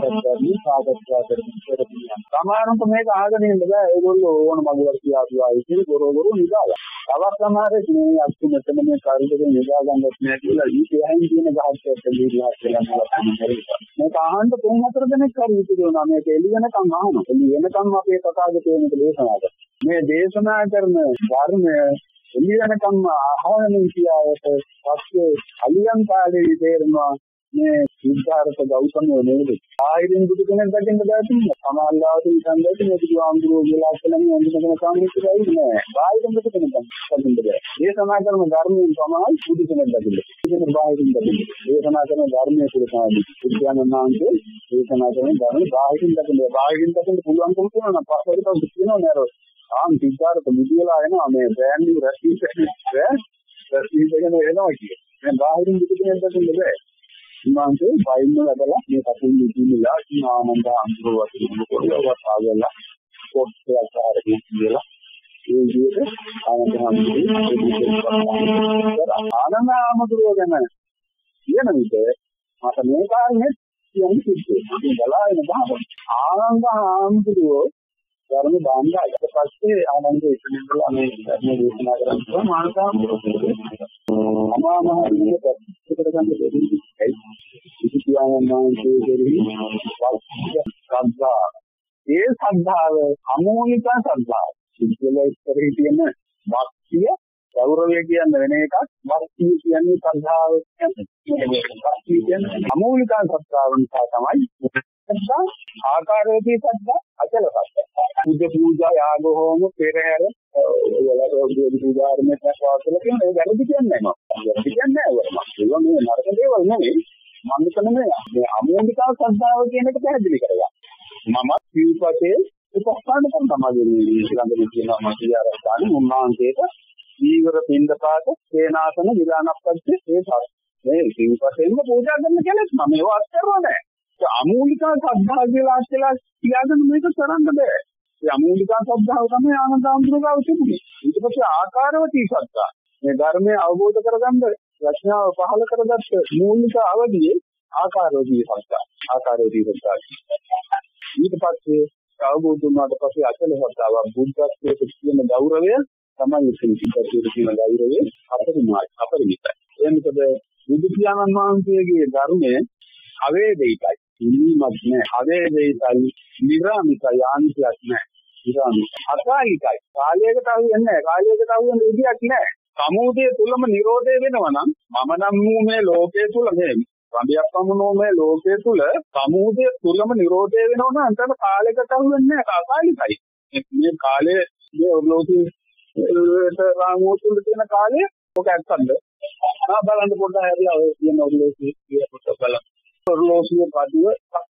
කරනවා. සමහරවිට මේක අහගෙන ඉන්න බෑ. ඒගොල්ලෝ ඕන මගුලක් කියාපුවා ඉතින් ගොරෝගොරෝ නිදාලා. තවත් සමහරෙක් මේ අත්තු මෙතන මේ කාරිදේ නිදා ගන්නත් නෑ කියලා ඊටෙහින් කියන ගහකට දෙවිලා කියලා කරනවා. මේක අහන්න 3-4 දෙනෙක් හරි ඉතිරියනවා. මේක එළි වෙනකම් අහනවා. එළි වෙනකම් අපේ කතාවේ මේක දේශනා කරනවා. මේ දේශනා කරන ධර්මය එළියනකම් ආහාරණය කියාවට පස්සේ අලියන් කාලේ තේරෙනවා මේ සිද්ධාර්ථ ගෞතම නේද ආයිරින් බුදු කෙනෙක් දකින්න බෑ තියෙනවා සමාල්ලාවට ඉඳන්දට මේ බුදුආඳුරෝ කියලා කියලා හඳුනගෙන සාමිච්චයි නෑ ආයිරින් බුදු කෙනෙක් දකින්න බෑ මේ සමාජ කරන ධර්මයෙන් තමයි බුදු කෙනෙක් දකින්න ඒක බාහිරින් දකින්න මේ සමාජ කරන ධර්මයේ පුරසාවි බුද්ධානන්දන්ගේ මේ සමාජ කරන ධර්ම බාහිරින් දකින්න පුළුවන්කම තියෙනවා පස්සේ ඒක කියනවා නේද සිද්ධාර්ථ මුදියලා එනවා මේ බ්‍රෑන්ඩ් නිව් රැස්ටිෂන් එකන එනවා කියේ. දැන් බාහිරින් පිටින් දෙන්න බෑ. ඉමාන්තේ වයින් වලදලා මේ කපුන් නිදිලා ආනන්ද අන්තරවත් කොල්ලවත් ආගලා පොට්ටයක් ආරගෙන කියලා ඒ විදිහට ආනන්ද ආමතුරෝ ගැන කියන විට මට මේ කාරණේ කියන්නේ කිව්වේ. මේ බලාගෙන බාහම ආනන්ද ආමතුරෝ ධර්ම දාන්න ඊට පස්සේ ආනන්ද ඉතින්දලා මේ ධර්ම දේශනා කරනවා මානසාම්පුරේ අමාමහ විදිහට ප්‍රතිචාර ගන්න දෙන්නේ ඉති කියනවාන්සේ දෙවි සද්ධා ඒ සද්ධාව අමෝනික සද්ධාව සිද්ධල ඉස්සරේ තියෙන වාක්‍ය ගෞරවය කියන්නේ වෙන එකක් වාක්‍ය කියන්නේ සද්ධාව කියන්නේ අමෝනික සද්ධාව නිසා තමයි ආකාරයේ සද්ධා අචල සද්ධා පුජ පූජා යාග හෝම පෙරහැර වල පූජා ආරම්භයක් වාසල කියන ඒ වැරදි කියන්නේ නැහැ මම. වැරදි කියන්නේ නැහැ මම. ඒක මේ නරක දේවල් නෙවෙයි. මම කියන්නේ මේ අමෝනිකා සද්ධාව කියන එක පැහැදිලි කරගන්න. මම සිව්පතේ උපස්ථාන කරන තමයි ඊළඟට කියනවා මම කියාරස්ථාන උන්වහන්සේට දීවර පින්දපාත සේනාසන විලානප්පච්ච මේ සිව්පතේම පූජා කරන කෙනෙක් මම ඒව අත්කරනවා නෑ. ඒ අමෝනිකා සද්ධාව කියලා අත්ලා කියාගෙන මේක කරන්න බෑ. ඒ අමෝනිකා සද්ධාව තමයි ආනන්දාමතුරුගාව තිබුණේ. ඊට පස්සේ ආකාරවතී සද්ධා. මේ ධර්මය අවබෝධ කරගන්න ප්‍රඥාව පහළ කරගත්ත මූලික අවධියේ ආකාරවතී සද්ධා. ආකාරවතී සද්ධා. ඊට පස්සේ අවබෝධ වුණාට පස්සේ අචල සද්ධාව බුද්ධත්වයේ තියෙන ගෞරවය තමයි සිද්ධාර්ථයේ තියෙන ගෞරවය අපරිමිතයි. ඒ මොකද බුදු පියාණන් වහන්සේගේ ධර්මයේ අවේදිතයි. ඉනිමත් නෑ අවේදිතයි නිරාමිතයි ආනිසයක් නෑ නිරාමිත අසායිකයි කාලයකට අහුවෙන්නේ නෑ කාලයකට අහුවෙන විදියක් නෑ සමුදය තුලම නිරෝධය වෙනවා නම් මම නම් මේ ලෝකයේ තුල මේ රඹයක් පමනෝ මේ ලෝකයේ තුල සමුදය තුලම නිරෝධය වෙනවා නම් අන්තර කාලයකට අහුවෙන්නේ නෑ අසායිකයි මේ කාලයේ මේ ඔර්ලෝසියේ රාමුව තුල තියෙන කාලය ඔක ඇත්තද බලන්න පොඩ්ඩක් හැරිලා ඔය කියන ඔර්ලෝසියේ කියපොත බලන්න ඔර්ලෝසියේ පාඩුව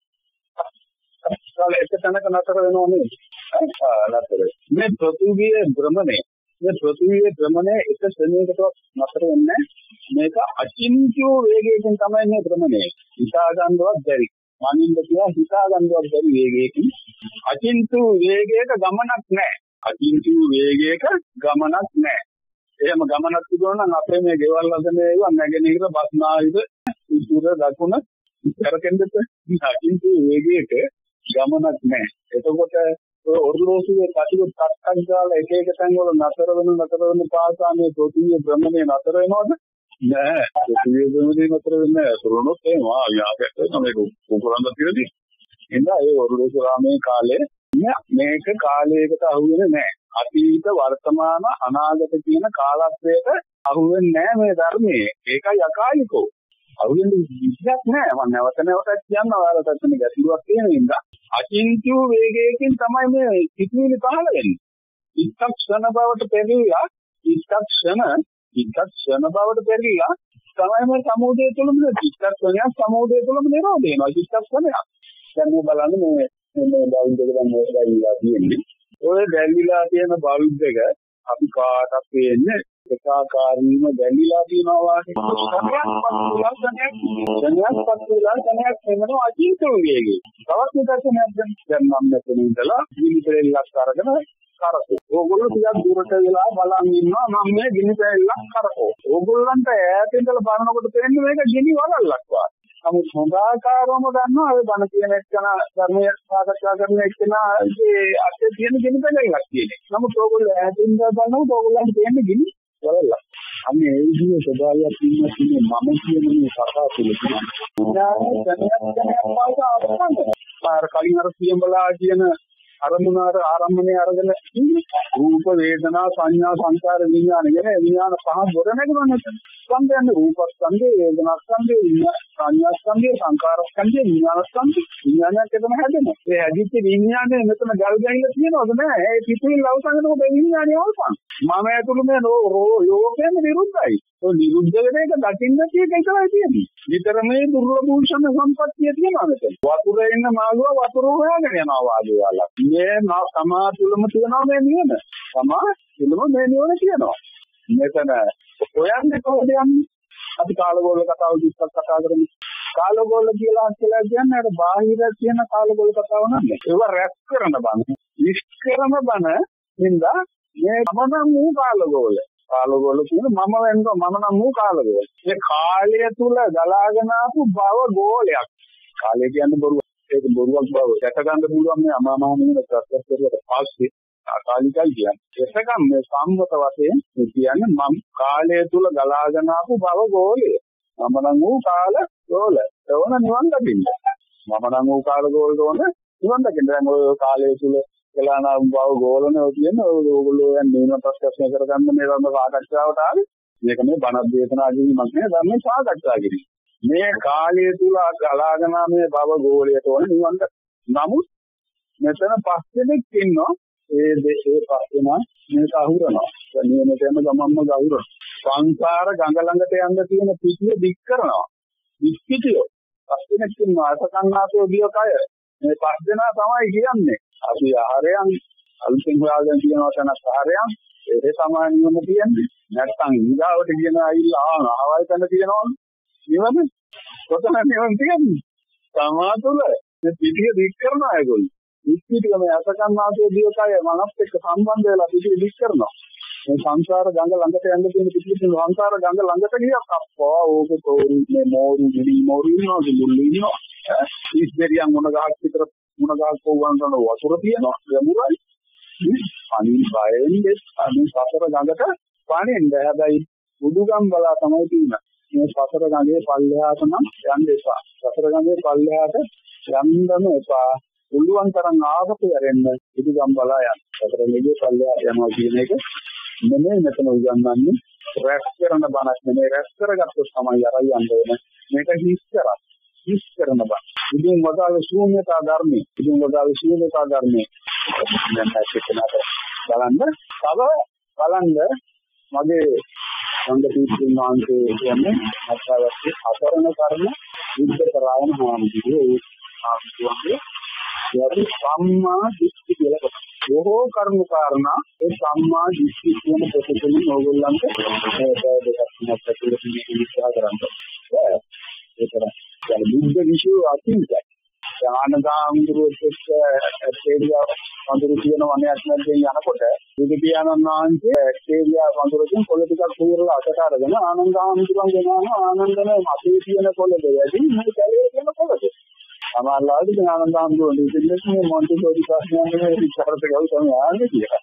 කාල එක තැනක නතර වෙනව නෙවෙයි. මේ පෘථිවියේ භ්‍රමණය එක ශ්‍රේණියකට නතර වෙන්නේ මේක අචින්ත්‍ය වේගයකින් තමයි මේ භ්‍රමණය. හිතා ගන්නවත් බැරි. මනින්ද කියලා හිතා ගන්නවත් බැරි වේගයකින් අචින්ත්‍ය වේගයක ගමනක් නැහැ. අකිංචු වේගයක ගමනක් නැහැ. එහෙම ගමනක් තිබුණා නම් අපේ මේ ගෙවල් හදන ඒවා නැගෙනහිර බස්නාහිර උතුර දකුණ කරකෙන්නද අකිංචු වේගයක ගමනක් නැහැ. එතකොට ඔය ඔර්ලෝසුවේ කටිය ටක්ටක් ගාලා එක එක තැන් වල නතර වෙන පාසානේ පෘථිවිය භ්‍රමණය නතර වෙනවද? නෑ. පෘථිවිය භ්‍රමණය නතර වෙන්නේ නැහැ. සුරුනොත් එනවා. යාකට තමයි කුකුරන්ද තියෙන්නේ. එඳා ඒ ඔර්ලෝසු රාමයේ කාලේ මේක කාලයකට අහුවෙන්නේ නැහැ. අතීත වර්තමාන අනාගත කියන කාලත්වයට අහුවෙන්නේ නැහැ මේ ධර්මයේ. ඒකයි අකාලිකෝ. අහුවෙන්නේ විශ්යක් නැහැ. මම නැවත නැවතත් කියනවා ඔයාලට අතන ගැටලුවක් තියෙන නිසා. අචින්ත්‍ය වේගයකින් තමයි මේ සිතුවිලි පහළ වෙන්නේ. ඉත්තක්ෂණ බවට පෙරලිලා ඉත්තක්ෂණ බවට පෙරලිලා තමයි මේ සමුදය තුළම ඉත්තක්ෂණයක් සමුදය තුළම නිරෝධ වෙනවා. ඉත්තක්ෂණයක්. දැන් මේ බලන්න මේ බල්බ් එක දැන් මේ දැල්ලා තියෙන්නේ. ඔය දැල්ලා තියෙන බල්බ් එක අපි කාටත් පේන්නේ ඒකාකාරීව දැල්ලා තියෙනවා වගේ. සනයක් වෙනවා අචින්ත්‍ය වේගය. තවත් නිදර්ශනයක් දැන් මම මෙතන ඉඳලා ගිනි පෙරෙල්ලක් අරගෙන කරකෝ. ඕගොල්ලෝ ටිකක් දුරට වෙලා බලන් ඉන්නවා මම මේ ගිනි පෙරෙල්ලක් කරකෝ. ඕගොල්ලන්ට ඈත ඉඳලා බලනකොට තේරෙන්නේ මේක ගිනි වලල්ලක් වගේ. නමුත් හොඳාකාරවම දන්නවා ඔය බණ කියන එක්කන ධර්මයේ සාකච්ඡා කරන එක්කන ඒ අතේ තියෙන ගිනි පෙරෙල්ලක් කියන්නේ. නමුත් ඕගොල්ලෝ ඈත ඉඳලා බලනකොට ඕගොල්ලන්ට තේරෙන්නේ ගිනි වලල්ලක්. අන්නේ ඒ විදිහේ ස්වභාවයක් ඉන්නේ මම කියන මේ කතා තුළ තියෙනවා. කලින් අර සියඹලා කියන අරමුණාර ආරම්භණයේ අරගෙන රූප වේදනා සංඥා සංකාර විඥාන කියන විඥාන පහ දොර නැගුණා. ස්කන්ධයන් රූපස්කන්ධය වේදනාස්කන්ධය සංඥාස්කන්ධය සංකාරස්කන්ධය විඥානස්කන්ධය විඥානයක් එතන හැදෙනවා. ඒ හැදිච්ච විඥානේ මෙතන ගල් ගහිලා තියෙනවද නැහැ. ඒ පිටින් ලවසනකොට මේ විඥානේ අවසන්. මම ඇතුළු මේ යෝගයෙන් විරුද්ධයි. ඔය විරුද්ධ වෙන එක දකින්න තියෙක ඉතරයි තියෙන්නේ. විතර මේ දුර්ලභ භූෂණ සම්පත්තිය තියෙනවා මෙතන. වතුරේ ඉන්න මාළුවා වතුර හොයාගෙන යනවා වාගේ වල. මේ සමා තුලම තියෙනවා මේ නිවන. සමා තුලම මේ නිවන තියෙනවා. මෙතන හොයන්නේ කොහොමද යන්නේ? අපි කාලගෝල කතාව විස්තර කතා කරමු. කාලගෝල කියලා කියන්නේ අර බාහිර තියෙන කාලගෝල කතාව නෙමෙයි. ඒව රැස් කරන බණ. නිෂ්කරම බණ නින්දා මේ මම මූ කාලගෝල. කාලගෝල කියන මම වෙනවා මම නම් මූ කාලගෝල. මේ කාලය තුල ගලාගෙන ආපු භව ගෝලයක්. කාලය කියන්නේ බොරුවක්. ඒක බොරුවක් බව දැක ගන්න පුළුවන් මේ අමාමාමීන ප්‍රත්‍යක්ෂයට පස්සේ අකාලිකයි කියන්නේ. එතකම් මේ සම්මත වශයෙන් කියන්නේ මම කාලය තුල ගලාගෙන ආපු භව ගෝලය. මම නම් වූ කාල ගෝල. ඒවන නිවන් දකින්න. මම නම් වූ කාල ගෝල දෝන නිවන් දකින්න. දැන් ඔය කාලය තුල ගලාන ආපු භව ගෝලනේ කියන්නේ ඕගොල්ලෝ යන්නේ නිවන ප්‍රත්‍යක්ෂ කරගන්න මේ ධර්ම සාකච්ඡාවට ආවේ. මේක මේ බණ දේශනා කිරීමක් නෙවෙයි ධර්ම සාකච්ඡා කිරීම. මේ කාලය තුල ගලාගෙන මේ භව ගෝලයට ඕන නිවන් දකින්න. නමුත් මෙතන පස් දෙනෙක් ඉන්නවා ඒ පස්සෙන මේක අහුරනවා. දැන් නියමයෙන්ම ගමම්ම ගහුරනවා. සංසාර ගඟ ළඟට යන්න තියෙන පිටිය දික් කරනවා. දික්කිතිය. පස්සෙනෙක් ඉන්නවා අසකන්නාතෝ දියකය. මේ පස් දෙනා තමයි කියන්නේ. අපි ආහාරයන් අලුතෙන් හොයාගෙන තියෙනවා තනක් ආහාරයන් ඒ සමානියම තියෙන්නේ. නැත්තම් ඊගාවට කියන අයිලා ආවල් තන තියෙනවා. නිවන කොතන නිවන තියෙන්නේ? සමාතුල මේ පිටිය දික් කරනවා ඒගොල්ලෝ. ඉස්පිටිය මේ අසකන්නාතෝ දියකය මනස් එක්ක සම්බන්ධ වෙලා පිටිය දික් කරනවා. මේ සංසාර ගඟ ළඟට යන්න තියෙන පිටිය සංසාර ගඟ ළඟට ගියා අප්පා ඕක තෝරු මේ මෝරු ගිනි මෝරු ඉන්නවා දුල්ලි ඉන්නවා. ඉස්පිටියන් මොන ගහක් විතර මොන ගහක් පොවන්න වතුර තියෙනවා. යමුරයි. අනිල් බයෙන්ද අනිල් සතර ගඟට පානෙන්න හැබැයි බුදුගම් බලා තමයි තියෙන්නේ. මේ සතර ගඟේ පල්ලෙහාට නම් යන්න එපා. සතර ගඟේ පල්ලෙහාට යන්නම එපා. පුළුවන් තරම් ආපහු යරෙන්න බුදුගම් බලා යන්න. සතර ගඟේ පල්ලෙහාට යනවා කියන එක නෙමෙයි මෙතන උගන්වන්නේ. රැස් කරන බණක් නෙමෙයි රැස් කරගත්තොත් තමයි අරයි යන්න ඕනේ. මේක හිස් කරන බණ. ඉතින් වදාළ ශූන්‍යතා ධර්මයේ. දැන් බලන්න මගේ සංගීතීන් වහන්සේ කියන්නේ අත්‍යවශ්‍ය අතරණ කර්ම විද්ද කරායන හාමුදුරුවෝ ආස්වාදයේ යටි සම්මා දිට්ඨි කියලා කොටස්. බොහෝ කර්ම කාරණා ඒ සම්මා දිට්ඨි කියන ප්‍රතිපදින ඕගොල්ලන්ට දෙකක් තුනක් ඇතුළත විස්තර කරන්න. ඒතර දැන් බුද්ධ විශ්ව අතීතයි. ආනන්දාමඳුරට ඇස්ට්‍රේලියා වඳුරු කියන වනයක් මැද්දෙන් යනකොට බුදු පියාණන් වහන්සේ ඇස්ට්‍රේලියා වඳුරකින් කොළ ටිකක් හුරලා අතට අරගෙන ආනන්දාමඳුරන් ගෙනාවා ආනන්දනේ මතේ තියෙන කොළද වැඩි මේ කැලේ තියෙන කොළද සමහරවිට ආනන්දාමඳුරන් ඉතින් මේ මොන්ටිසෝරි ප්‍රශ්නයන්ගේ විචාරත ගාව තමයි ආන්නේ කියලා.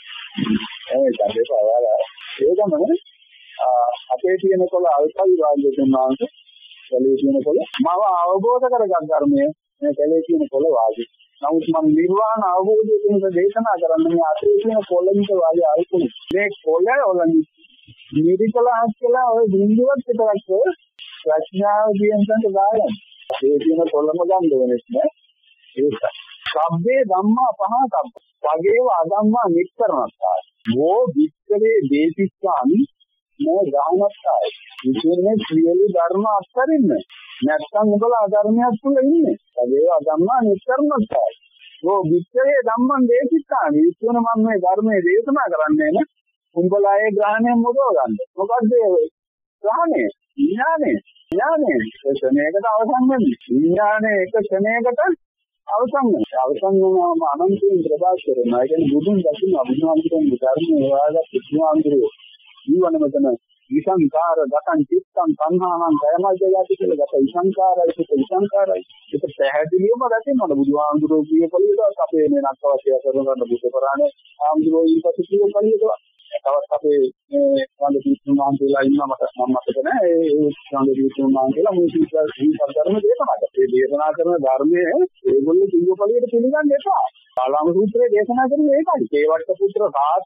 ඒකම අපේ තියෙන කොළ අල්පයි වාග්යතුන් වහන්සේ කැලේ තියෙන කොළ මම අවබෝධ කරගත් ධර්මයේ මේ කැලේ තියෙන කොළ වාගේ. නමුත් මම නිර්වාණ අවබෝධය කියන දේශනා කරන්නේ මේ අපේ තියෙන කොළන්ට වාගේ අල්පයි. මේ කොළ වල නිරිකලහස් කියලා ඔය බිඳුවක් විතරක් ප්‍රඥාව කියනකට දායන්. ඒ තියෙන කොළම ගන්න ඕනේ නෑ. ඒක. සබ්බේ ධම්මා පහතබ්බ. වගේව අධම්මා නික්කරණස්සාය. වෝ වික්කවේ දේතිස්සාමි මෝ දානස්සාය. විචුනේ සියලු ධර්ම අත්හරින්න. නැත්නම් උඹලා අධර්මයක් තුල ඉන්නේ. වගේව අධම්මා නික්කරණස්සාය. වෝ වික්කවේ ධම්මං දේතිස්සාමි. විචුනේ මම මේ ධර්මයේ දේශනා කරන්නේ නේ. උඹලා ඒ ග්‍රහණය මොකද ගන්න? මොකද්ද ඒ ග්‍රහණය? ඥානය. ක්ෂණයකට අවසන් වෙන්නේ. විඥානය එක ක්ෂණයකට අවසන් වෙනවා. අවසන් වුණාම අනන්තයෙන් ප්‍රකාශ කරනවා. ඒ කියන්නේ බුදුන් දකින්න අභිඥාන්තයෙන් ධර්මයේ වාගත් විඥාන්තරෝ ජීවන මෙතන විසංකාර දකං චිත්තං සංහානං කයමජ්ජයති කියලා ගත විසංකාරයි විසංකාරයි. ඒක පැහැදිලිවම දැකෙනවා බුදුහාමුදුරුවෝ කිය පළියට අපේ මේ නක්කවශය කරන බුද්ධ පරාණේ ආමුදුරෝ ඊපස්සේ කිය පළියට තවත් අපේ මේ වන්ද දීප්තිමාන් කියලා ඉන්නවා මම මතක නැහැ ඒ වන්ද දීප්තිමාන් කියලා මේ සීසල් ධර්ම දේශනා කරා. ඒ දේශනා කරන ධර්මයේ ඒගොල්ලෝ කිව්ව පළියට පිළිගන්න එපා. කාලාම සූත්‍රයේ දේශනා කරන්නේ ඒකයි. ඒවට්ට පුත්‍ර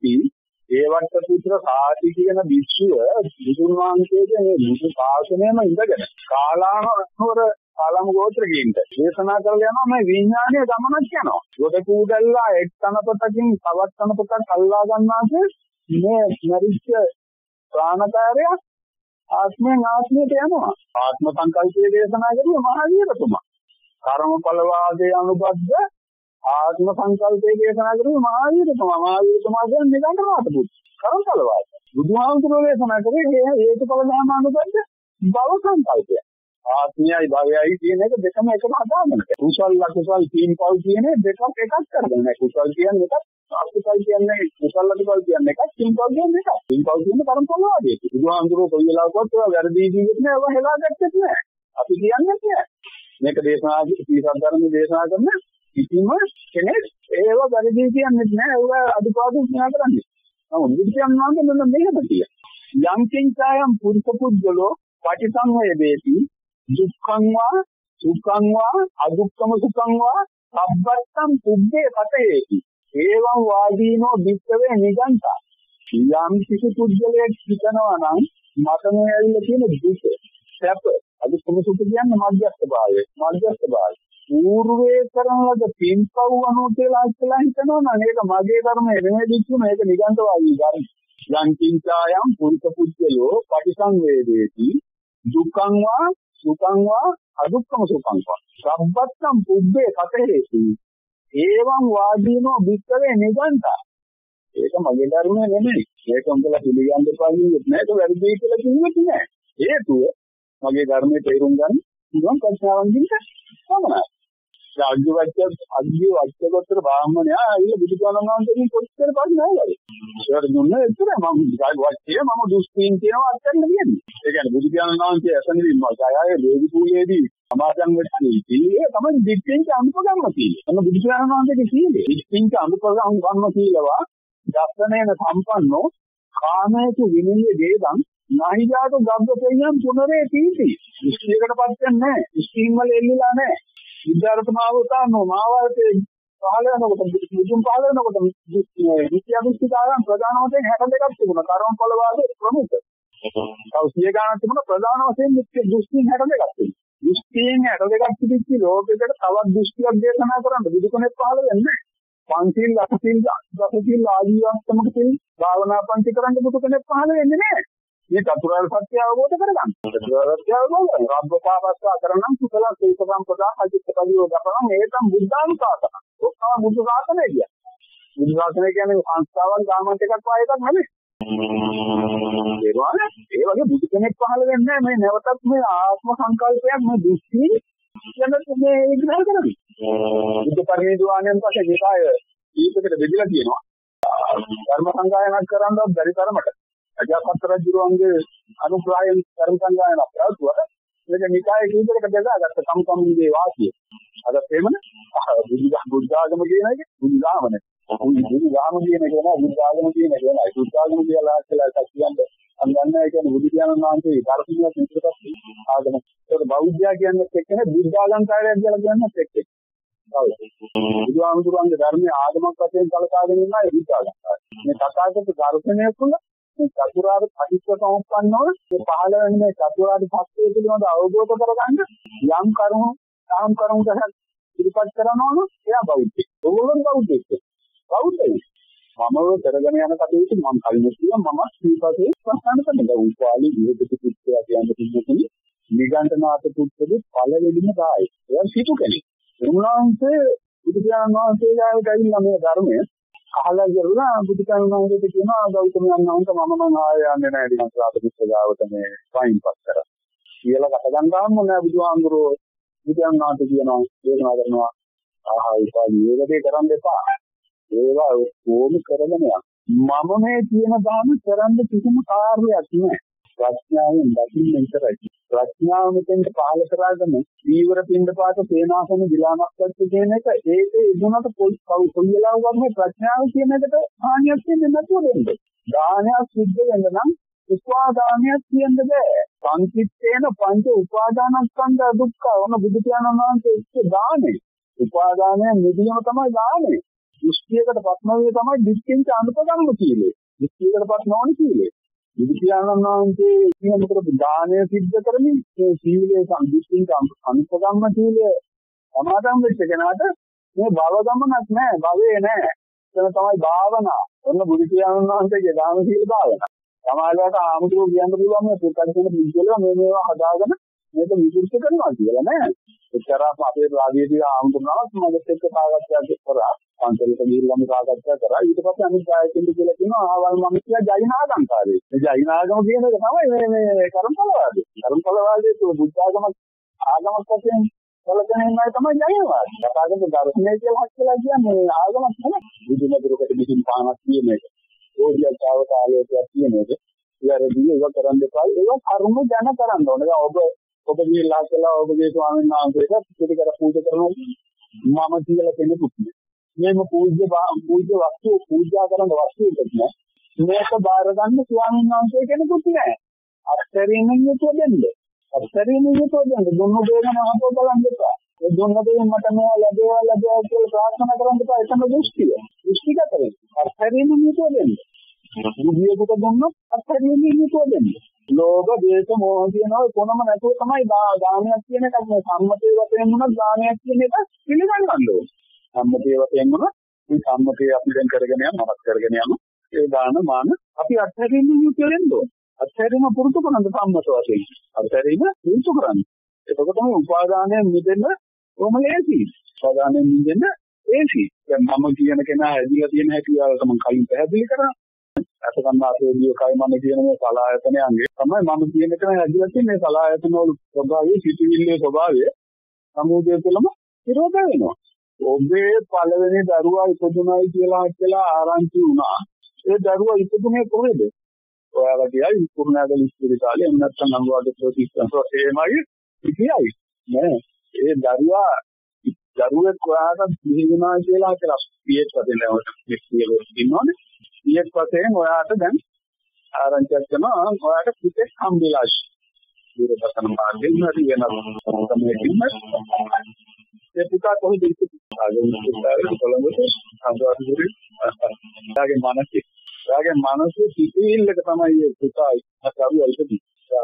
සාති කියන භික්ෂුව බුදුන් වහන්සේගේ මේ බුදු ශාසනයම ඉඳගෙන කාලාම ගෝත්‍රකීන්ට දේශනා කරලා යනවා මේ විඥානීය ගමනක් යනවා. ගොඩ කූඩල්ලා එක් තනපතකින් තවත් තනපතක් අල්ලා ගන්නාසේ මේ මරිච්ච ප්‍රාණකාරය ආත්මයෙන් ආත්මයට යනවා. ආත්ම සංකල්පයේ දේශනා කරුවේ මහා වීරතුමා. කර්මඵල වාදයේ අනුබද්ධ ආත්ම සංකල්පයේ දේශනා කරුවේ මහා වීරතුමා. මහා වීරතුමා කියන්නේ නිකන්තරාත බුදු. කර්මඵල වාද. බුදුහාමුදුරුවෝ දේශනා කරේ හේතුඵල ධර්ම අනුබද්ධ භව සංකල්පය. ආත්මයයි භවයයි කියන එක දෙකම එකම අදාළයි. කුසල අකුසල තීන්පල් කියන දෙකක් එකක් කරගන්න. කුසල කියන්නේ එකක් අකුසල කියන්නේ කුසල අකුසල කියන්නේ එකක් තීන්පල් කියන්නේ එකක්. තීන්පල් කියන්නේ කර්මඵල වාදයේ. බුදුහාමුදුරුවෝ කොයි වෙලාවකවත් වැරදි ජීවිතේ නෑ ඒවා හෙලා ගත්තේ නෑ. අපි කියන්නේ නෑ. මේක දේශනාදී සීසත් ධර්ම දේශනා කරන කිසිම කෙනෙක් ඒව වැරදි කියන්නේ නෑ. ඒවා අදුපාදු න්‍යාය කරන්නේ. නමුත් විද්‍යාවන් වහන්සේ මෙන්න මේක කියනවා. යම් කිංචායම් පුරුෂ පුද්ගලෝ පටිසංවේදේති දුක්ඛං වා සුඛං වා අදුක්ඛම සුඛං වා සබ්බත්තම් පුබ්බේ පතේති. ඒවං වාදීනෝ වික්කවේ නිගන්තා. යම් කිසි පුද්ගලයෙක් හිතනවා නම් මට මේ ඇවිල්ලා තියෙන දුක සැප අදුක්ඛම සුඛ කියන්නේ මධ්‍යස්ථ භාවය. ඌර්වේ කරන ලද පින්පව් අනුව කියලා හිතනවා නම් ඒක මගේ ධර්මයේ නෙමෙයි මේක නිගන්තවාදී ධර්ම. යම් කිංචායම් පුරිත පුද්ගලෝ පටිසංවේදේති දුක්ඛං වා සුඛං වා අදුක්ඛම සුඛං වා සම්පත්තම් පුබ්බේ කතේති. ඒවං වාදීනෝ වික්කවේ නිගන්තා. ඒක මගේ ධර්මයේ නෙමෙයි. මේක උඹලා පිළිගන්න දෙපාරියෙත් නෑ. ඒක වැරදි කියලා කිව්වෙත් නෑ. හේතුව මගේ ධර්මයේ තේරුම් ගන්න පුළුවන් ප්‍රඥාවෙන් තමයි. අජ්ජවච්චගොත්තර බ්‍රාහ්මණයා අයිල බුදුපරණන් වහන්සේගෙන් කොච්චර පරිණාමයද? ඒකට දුන්නේ එච්චර මම වච්චේ මම දුස්පීන් කියනවා අත්දැකන්න කියන්නේ. ඒ කියන්නේ බුදුපරණන් වහන්සේ ඇසෙනදී මගායේ දේවි පූජේදී සමාදන් වෙච්චි ඒ තමයි දික්කෙන්ච අනුපගම්ම කියන්නේ. අන්න බුදුපරණන් වහන්සේගේ කියන්නේ දික්කෙන්ච අනුපගම්ම කියනවා දර්ශනේන සම්පන්නෝ කාමේසු විනිය දේදං නහිජාතු ගබ්බපේයම් පුනරේ තීති. ඉස්තියකටපත් වෙන්නේ නැහැ. ඉස්තින් වල එල්ලලා නැහැ. විද්‍යාර්ථමාව උතානෝ මාවතේ පහළ වෙනකොට මුතුන් පහළ වෙනකොට විද්‍යාවිස්තිකාරයන් ප්‍රධාන වශයෙන් 62ක් තිබුණා. කර්මඵල වාදයේ ප්‍රමුඛ. තවසිය ගානක් තිබුණා ප්‍රධාන වශයෙන් දෘෂ්ටි 62ක් තිබුණා. දෘෂ්ටියෙන් 62ක් තිබිච්ච ලෝකයකට තවත් දෘෂ්ටියක් දේශනා කරන්න බුදු කෙනෙක් පහළ වෙන්නේ නැහැ. පංචීල් අටසිල් දසසිල් ආජීවන්තමක සිල් භාවනා පන්ති කරන්න බුදු කෙනෙක් පහළ වෙන්නේ නැහැ. මේ චතුරාර්ය සත්‍ය අවබෝධ කරගන්න. චතුරාර්ය සත්‍ය අවබෝධ කරගන්න. රබ්බපාපස්සා කරනම් කුසල සීත සම්පදා අජිත්තපලියෝ දපරම් ඒතම් බුද්ධානුශාසන. ඔක්කොම බුදු ශාසනය කියන්නේ. බුදු ශාසනය කියන්නේ සංස්කාරවල ගාමන්ට එකක් වාය එකක් නෙමෙයි. ඒ වගේ බුදු කෙනෙක් පහළ වෙන්නේ මේ නැවතත් මේ ආත්ම සංකල්පයක් මේ දෘෂ්ටි යන මේ විග්‍රහ කරන්නේ. බුද්ධ පරිනිර්වාණයෙන් පස්සේ නිකාය ඊටකට බෙදලා තියෙනවා. ධර්ම සංගායනාවක් කරන්නවත් බැරි තරමට අජාපත් රජුගේ අනුග්‍රහයෙන් ධර්ම සංගායනාවක් කරවුවා. මේක නිකාය කීපයකට බෙදාගත්ත සම්සම්ගේ වාසිය. අද තේමන බුද්ධාගම කියන එක බුද්ධාගමනේ. බුද්ධාගම කියන එක නෑ බුද්ධාගම කියන එක නෑ. බුද්ධාගම කියලා එකක් කියන්නේ අන්නන්නේ කියන්නේ බුදු පියාණන් වහන්සේ ධර්මයක් ඉදිරිපත් ආගම. ඒක බෞද්ධයා කියන්නේ එක්කනේ බුද්ධාගම්කාරයක් කියලා කියන්නත් එක්කේ. බුදුහාමුදුරන්ගේ ධර්මයේ ආගමක් වශයෙන් කලකාගෙන ඉන්නා ඒ බුද්ධාගම්කාරය. මේ තථාගත දර්ශනය තුළ මේ චතුරාර්ය සත්‍ය සම්පන්නව මේ පහළ වෙන මේ චතුරාර්ය සත්‍ය පිළිබඳව අවබෝධ කරගන්න යම් කරුණු තාම් කරුණු ගහක් ඉදිරිපත් කරනවා නම් එයා බෞද්ධයෙක්. ඕගොල්ලෝ බෞද්ධයෙක්. බෞද්ධයි. මම කරගෙන යන කටයුතු මම කලින් කිව්වා මම ශ්‍රීපතේ ප්‍රස්ථාන කරනවා. උපාලි විහෙත පුත්‍රයා කියන්නේ කිව්වොත් නිගණ්ඨනාථ පුත්‍රගේ පළවෙනිම ගායක. එයා සිටු කෙනෙක්. උන්වහන්සේ බුදු පියාණන් වහන්සේලාට ඇවිල්ලා මේ ධර්මය අහලා ගිහලා බුදු පියාණන් වහන්සේට කියනවා ගෞතමයන් වහන්සේ මම නම් ආයෙ යන්නේ නැහැ ඊට පස්සේ ගාවට මේ වයින්පත් කරා. කියලා කට ගන්නාම නෑ බුදුහාමුදුරෝ බුදු පියාණන් වහන්සේ කියනවා දේශනා කරනවා ආහා උපාලි මේකේ කරන්න එපා. ඒවා කොහොම කරගෙන යන්න. මම මේ කියන දාන කරන්න කිසිම කාර්යයක් නෑ. ප්‍රඥාවෙන් දකින්න විතරයි. ප්‍රඥාව මෙතෙන්ට පාල කරගෙන දීවර පින්දපාත සේනාසන දිලාමක්වත් කියන එක ඒකේ ඉදුණට කොයි වෙලාවකවත් මේ ප්‍රඥාව කියන එකට හානියක් වෙන්නේ නැතුව දෙන්නේ. දානයක් සිද්ධ වෙන්න නම් උපාදානයක් කියන්න බෑ. සංකිට්ඨේන පංච උපාදානස්කන්ධ දුක්ඛ වන බුදු පියාණන් වහන්සේ ඉස්සේ දානේ. උපාදානය නිදීම තමයි දානේ. දෘෂ්ටියකටපත් නොවේ තමයි දික්කෙන්ච අනුපගම්ම කීලේ. දෘෂ්ටියකටපත් නොවන කීලේ. බුදු පියාණන් වහන්සේ කියනකොට දානය සිද්ධ කරමින් මේ සීලයේ සම්පූර්ණ අනුපගම්ම සීලය සමාදන් වෙච්ච කෙනාට මේ භව ගමනක් නැහැ, භවේ නැහැ. එතන තමයි භාවනා. ඔන්න බුදු පියාණන් වහන්සේගේ දාන සීල භාවනා. සමාජයට ආමුතුරු කියන්න පුළුවන් මේ පුතන්සෙන පිළිවෙල මේවා හදාගෙන මේක විසුද්ධ කරනවා කියලා නෑ. එච්චරම අපේ රාජ්‍යයේ ආමුතුරුනවත් මගත් එක්ක සාකච්ඡා කරා. පන්සලට ගිහිල්ලාම සාකච්ඡා කරා. ඊට පස්සේ අනිත් ආයතනෙ කියලා කියනවා ආවල් මම කියා ජෛනාගම්කාරේ. මේ ජෛනාගම කියන එක තමයි මේ කර්මඵලවාදී. කර්මඵලවාදී බුද්ධ ආගමක් වශයෙන් කලකන ඉන්නයි තමයි ජෛනවාදී. සාකච්ඡා දර්ශනය කියලා හක්කලා කියන්නේ ආගමක් නෙමෙයි. බුදුමදුරකට මිසින් පානක් කියන එක. ඕදියාවක ආලෝකයක් කියන එක. ඊයරදී ඒක කරන්න එපා. ඒක කර්ම ජන කරන්න ඕනේ. දැන් ඔබ ගිහිල්ලා කියලා ඔබගේ ස්වාමීන් වහන්සේට පිටිකර පූජා කරනවා. මම කියලා කෙනෙකුත් නෙමෙයි. මේක පූජ්‍ය වස්තු පූජා කරන වස්තුවක් නෑ. මේක බාර ගන්න ස්වාමීන් වහන්සේ කෙනෙකුත් නෑ. අත්තරින් යුතුව දෙන්න. අත්තරින් යුතුව දෙන්න. දුන්න දෙයම අපෝ බලන්න එපා. ඒ දුන්න දෙයින් මට මේ ලැබේවා කියලා ප්‍රාර්ථනා කරන්න එපා. ඒකම දෘෂ්ටිය. දෘෂ්ටිගත වෙන්න. අත්තරින් යුතුව දෙන්න. බුද්ධියකට දුන්නොත් අත්තරින් යුතුව දෙන්න. ලෝභ, ද්වේෂ, මෝහ කියනවා කොනම නැතුව තමයි දානයක් කියන එක මේ සම්මතේ වශයෙන් වුණත් දානයක් කියන එක පිළිගන්න ඕනේ. සම්මතේ වශයෙන් වුණත් මේ සම්මතේ අපි දැන් කරගෙන යනවා කරගෙන යනවා. ඒ දාන මාන අපි අත්හැරීම යුතුය වෙන්න ඕනේ. අත්හැරීම පුරුදු කරන සම්මත වශයෙන්. අත්හැරීම පුරුදු කරන්න. එතකොට මේ උපාදානයෙන් මිදෙන්න කොහොම ලේසි. උපාදානයෙන් මිදෙන්න ලේසි. දැන් මම කියන කෙනා ඇදිලා තියෙන හැටි ඔයාලට මම කලින් පැහැදිලි කරා. අසකන්නාසේදී කයි මම කියන මේ සලායතනයන්ගේ තමයි මම කියන එක ඇදිලා තියෙන මේ සලායතන වල ස්වභාවය සිටිවිල්ලේ ස්වභාවය සමුදය තුළම විරෝධ වෙනවා. ඔබේ පළවෙනි දරුවා ඉපදුනායි කියලා ආරංචි වුණා. ඒ දරුවා ඉපදුනේ කොහෙද? ඔයාලා කියයි කුරුණෑගල ඉස්පිරිතාලේ එහෙම නැත්නම් අනුරාධ ප්‍රතිස්ථානයේ එහෙමයි ඉතියි. නෑ ඒ දරුවෙක් ඔයාලට පිළිගුණා කියලා පියෙක් වශයෙන් ඉන්නවනේ. පියෙක් වශයෙන් ඔයාලට දැන් ආරංචියක් කරනවා ඔයාලට පුතෙක් හම්බෙලා ඉතිරි මාර්ගයෙන් හරි වෙනවා තමයි කියන්නේ. ඒ පුතා කොහොමද ආගමික කොළඹේ අඳුරේ යාගේ මානසික සිතිවිල්ලක තමයි ඒ පුතා කරුවා ඉපදී.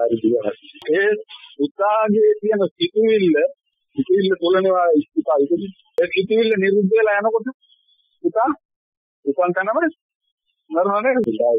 ඒ පුතාගේ තියෙන සිතිවිල්ල තුලනවා පුතා ඉපදී. ඒ සිතිවිල්ල නිරුද්ධ වෙලා යනකොට පුතා උපන් තනමද නරහනේ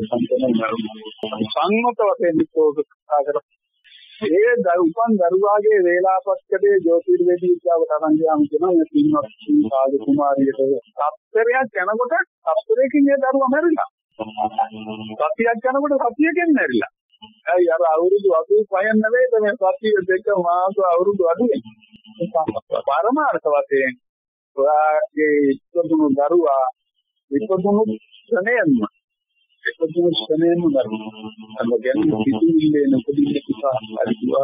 සංමත වශයෙන් විස්තෝකකට ඒ උපන් දරුවාගේ වේලාපස්කඩේ ජෝතිර්වේදී විද්‍යාවට අරන් ගියාම කියනවා මේ පින්වත් සාදු කුමාරියට සත්තරයක් යනකොට සත්තරයකින් මේ දරුවා මැරිලා. සතියක් යනකොට සතියකින් මැරිලා. ඇයි අර අවුරුදු 85 නෙවෙයිද මේ සතිය දෙක මාස අවුරුදු අඩුවේ. පරමාර්ථ වශයෙන් ඔයාගේ ඉක්කොදුණු දරුවා ඉක්කොදුණු ක්ෂණයෙන්ම දරුවා අන්න කියන්නේ පිටින්නේ නිසා අරිවා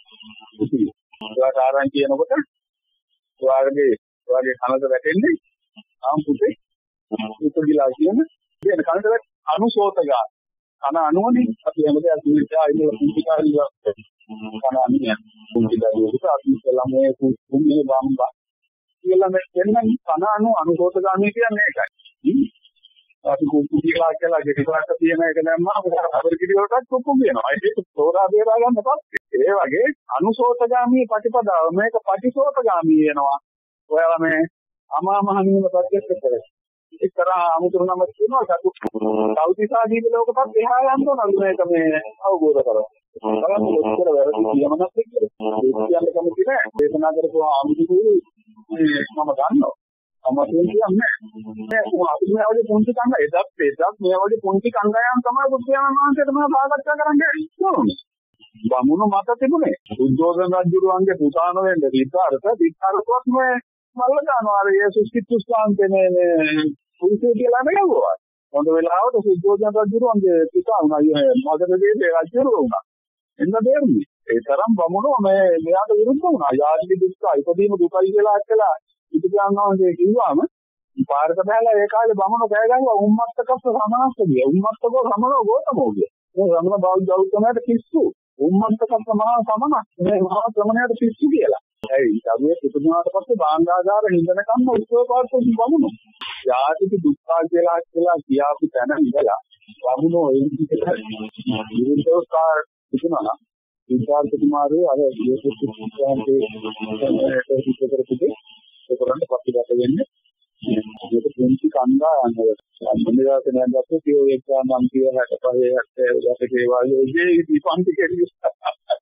ඔයාට ආරංචි කියනකොට ඔයාගේ කනට වැටෙන්නේ ආම් පුතේ ඉක්කොදිලා කියන කනට අනුසෝතගා කන අනුවනේ අපි හැමදේ අසුවිචා ඉන්න පුංචිකාරිය කන අනුනේ පුංචිකාරියට අපි ළමයේ කුම්මේ බම්බා කියලා මේ දෙන්නම් කන අනුසෝතගාමී කියන්නේ ඒකයි. අපි කුංචිලා කියලා ගෙඩිපාට තියෙන එක දැම්මම අපර කිරි වලටත් කුක්කු කියනවා. ඒක තෝරා බේරා ගන්න පස්සේ ඒ වගේ අනුසෝතගාමී ප්‍රතිපදාව මේක පටිසෝතගාමී වෙනවා. ඔයාලා මේ අමා මහ නිවන ප්‍රත්‍යක්ෂ කරගන්න. එක්තරා අමුතුරු නමක් කියනවා සෞතිසාදීන ලෝකපත් එහා යන්න ඕන මේක මේ අවබෝධ කරගන්න. බලන්න ඔච්චර වැරදි කියමනක් එක්ක ඒ කියන්නේ කැමති නෑ. දේශනා කරපුව ආමුදුරු මම දන්නවා. අමතෙන් කියන්නේ මේ අපි මේ වගේ පුංචි කණ්ඩ එදත් මේ වගේ පුංචි කණ්ඩායම් තමයි බුද්ධයාණන් වහන්සේ තමයි සාකච්ඡා කරන්නේ ඉන්නෝනේ. බමුණු මත තිබුණේ උද්දෝෂණ රජුරුවන්ගේ පුතාන වෙන්න විතරවත් මේ මල්ල ගන්නවා අර යේසුස් ක්‍රිස්තුස් වහන්සේ මේ පුරුෂය කියලා නෙවෙයි. හොඳ වෙලාවට සුද්ධෝදන රජුරුවන්ගේ පිතා වුණා. මගධයේ රජුරුව වුණා. එන්න දෙන්නේ. ඒ තරම් බමුණෝ මෙයාට විරුද්ධ වුණා. යාත්‍රි දුක්ඛ ඉදීම දුකයි කියලා අක්කලා ඉතිගානවාගේ කිව්වම පාරක බැලලා ඒ කාලේ බමුණෝ කෑ ගහුවා උම්මත්තකස්ස සමනස්සදිය. උම්මත්තකෝ සමනෝ ගෝතමෝ කිය. මේ සමන බෞද්ධ ගෞතමයාට පිස්සු. උම්මත්තකස්ස මහා සමන මේ මහා ශ්‍රමණයාට පිස්සු කියලා. ඇයි සමුවේ ඉපදුනාට පස්සේ බාංගාගාර නිඳනකම්ම උත්සව පාර්ශ්වයෙන් බමුණෝ. යාතික දුක්ඛ කියලා කියාපු තැන ඉඳලා බමුණෝ ඒ විදිහට විරුද්ධව තිබුණා. විචාරක කුමාරයෝ අර යේසුස් ක්‍රිස්තුස්ගේ ඒකරන්ට ප්‍රතිගත වෙන්නේ මේක පුංචි කන්දා යනවා. සම්බන්ධතාවයෙන් දැක්කේ ඒ එක්කම මම කිය 65 70 වාගේ ඉතිපන්ති කෙනෙක්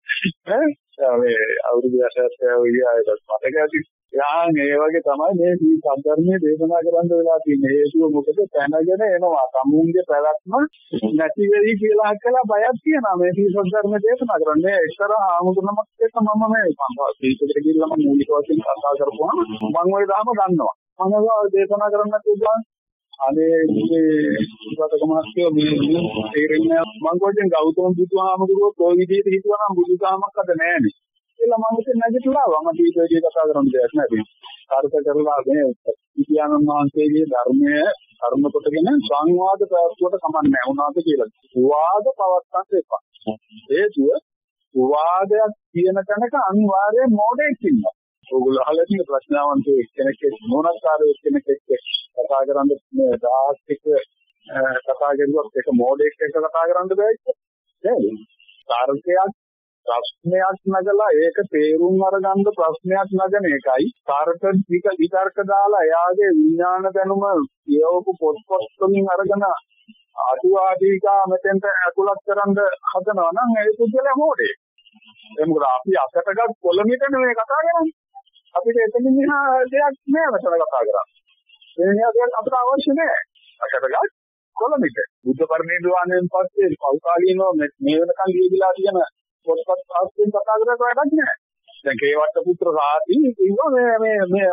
මේ අවුරුදු 80 විදිහට මතක ඇති. යාන් ඒ වගේ තමයි මේ සම්ධර්මයේ දේශනා කරන්න වෙලා තියෙන්නේ. හේතුව මොකද පැනගෙන එනවා. සමුන්ගේ පැවැත්ම නැති වෙයි කියලා අහලා බයක් තියෙනවා. මේ සම්ධර්මයේ දේශනා කරන්නේ එක්තරා ආමුදුනමක් එක්ක මම මේ සීතලට ගිහිල්ලා මම මූලික වශයෙන් කතා කරපුවාම මම ওই දාම දන්නවා. මම දේශනා කරන්න කිව්වා අනේ මේ ඉවතක මාස්කෝ මේ තේරෙන්නේ මම කොහෙන් ගෞතම බුදුහාමුදුරුවෝ කොයි විදිහට හිතුවා නම් බුදුසාමක් අද නැහැනේ. කියලා මම ඉතින් නැගිටලා වම දීපේදී කතා කරන්න දෙයක් නැහැ. කාර්ක කරලා මේ විද්‍යානන් වහන්සේගේ ධර්මය කර්ම කොටගෙන සංවාද ප්‍රයත්නවලට කමන්නේ වුණාද කියලා. වාද පවත්තන්න එපා. හේතුව වාදයක් කියන තැනක අනිවාර්යයෙන් මොඩෙක් ඉන්නවා. ඔයගොල්ලෝ අහලා තියෙන ප්‍රශ්නාවන්තයෙක් කෙනෙක් මොනක්කාරයෙක් කෙනෙක් කතා කරන්නේ මේ දහස් එක කතා කරුවත් එක මොඩෙක් එක කතා කරන්න බෑ නේද? කාර්කයක් ප්‍රශ්නයක් නගලා ඒක තේරුම් අරගන්න ප්‍රශ්නයක් නගන එකයි කාර්ක විතර්ක දාලා එයාගේ විඥාන දැනුම කියවපු පොත්පත් වලින් අරගෙන ආදිවාදීකා මෙතෙන්ට ඇතුළත් කරන්න හදනවා නම් ඒ පුද්ගලයා මොඩේ. ඒ මොකද අපි අකටගත් කොළමිට නෙවෙයි කතා කරන්නේ. අපිට එතනින් මෙහා දෙයක් නෑ මෙතන කතා කරන්නේ. ඒ නියතයෙන් අපිට අවශ්‍ය නෑ. අකටගත් කොළමිට. බුද්ධ පරිනිර්වාණයෙන් පස්සේ කෞකාලීනව මේ වෙනකන් දීවිලා තියෙන පොත්පත් සාස්ත්‍රයෙන් කතා කරලා වැඩක් නෑ. දැන් කේවට්ට පුත්‍ර සාති කිව්වා මේ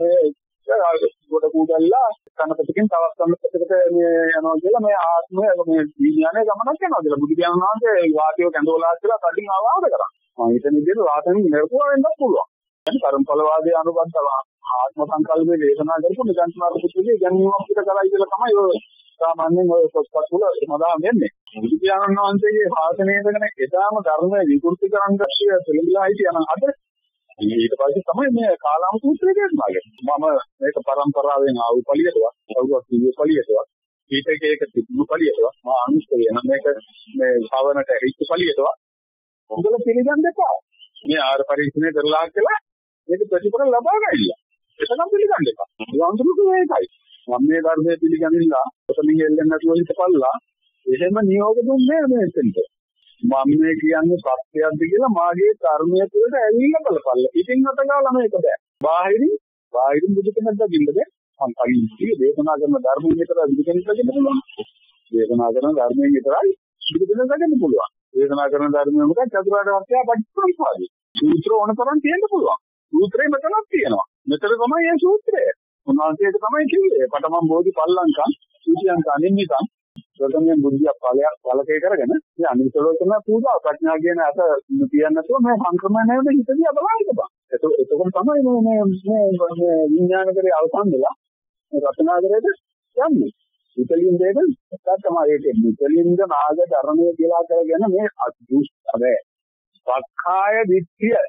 කොට කුඩල්ලා කනපතකින් තවත් කනපතකට මේ යනවා කියලා මේ ආත්මය මේ විඥානය ගමනක් යනවා කියලා බුදු පියාණන් වහන්සේ වාක්‍යව කැඳවලා කියලා කඩින් අවවාද කරා. මම හිතන විදිහට වාතෙන් නිරපුව වෙන්නත් පුළුවන්. දැන් කර්මඵලවාදී අනුබද්ධව ආත්ම සංකල්පයේ දේශනා කරපු නිගන්ඨනාර පුත්‍රගේ ඉගැන්වීමක් පිට කරයි කියලා තමයි ඔය සාමාන්‍යයෙන් ඔය පොත්පත් වල සඳහන් වෙන්නේ. බුදු පියාණන් වහන්සේගේ ශාසනයේ ඉඳගෙන එදාම ධර්මය විකෘති කරන්න දැක්ෂය පිළිබිලා හිටියනම් අද ඊට පස්සේ තමයි මේ කාලාම සූත්‍රය දේශනා කරන්නේ. මම මේක පරම්පරාවෙන් ආව පළියටවත් කවුරුත් කිව්ව පළියටවත් ඊටකේක තිබුණු පළියටවත් මා අනුස්කය නම් මේක මේ භවනට හිච්ච පළියටවත් උගල පිළිගන්න එපා. මේ ආර පරිශ්‍රණය කරලා කියලා මේක ප්‍රතිඵල ලබා ගන්නවා. ඒකනම් පිළිගන්න එපා. වඳුරුක මේකයි. මම මේ ධර්මයේ පිළිගන්නිලා ඔතනින් එල්ලෙන්න නැතුව හිටපල්ලා එහෙම නියෝග දුන්නේ මේකෙන්ට. මම මේ කියන්නේ සත්‍යයක්ද කියලා මාගේ කර්මය තුළට ඇවිල්ලා බලපල්ල. ඉතින් අතගාලා මේක බෑ. බාහිරින් බුදු කෙනෙක් දකින්නද? මම කලින් කිව්වේ දේශනා කරන ධර්මයෙන් විතරයි බුදු කෙනෙක් දකින්න පුළුවන්. දේශනා කරන ධර්මයෙන් විතරයි බුදු කෙනෙක් දකින්න පුළුවන්. දේශනා කරන ධර්මය මොකක්ද? චතුරාර්ය සත්‍ය පටිච්චසමුප්පාදයි. සූත්‍ර ඕන තරම් තියෙන්න පුළුවන්. සූත්‍රේ මෙතනක් තියෙනවා. මෙතන තමයි මේ සූත්‍රය. උන්වහන්සේ ඒක තමයි කිව්වේ. පඨමම් බෝධි පල්ලංකම් සූචියංක අනින්නිකම් ප්‍රථමයෙන් බුද්ධිය පළකේ කරගෙන මේ අනිත්‍යලෝකම පූජා ප්‍රඥා කියන අත කියන්නේ නැතුව මේ සංක්‍රමණය වෙන හිතදී බලන්න බෑ. එතකොට තමයි මේ විඥානකරේ අවසන් වෙලා රත්නාකරේට යන්නේ. ඉතලින් දෙක එකක් තමයි ඒක. ඉතලින්ද නාග ධර්මයේ කියලා කරගෙන මේ අදුෂ්ඨවේ. වක්ඛාය දිට්ඨිය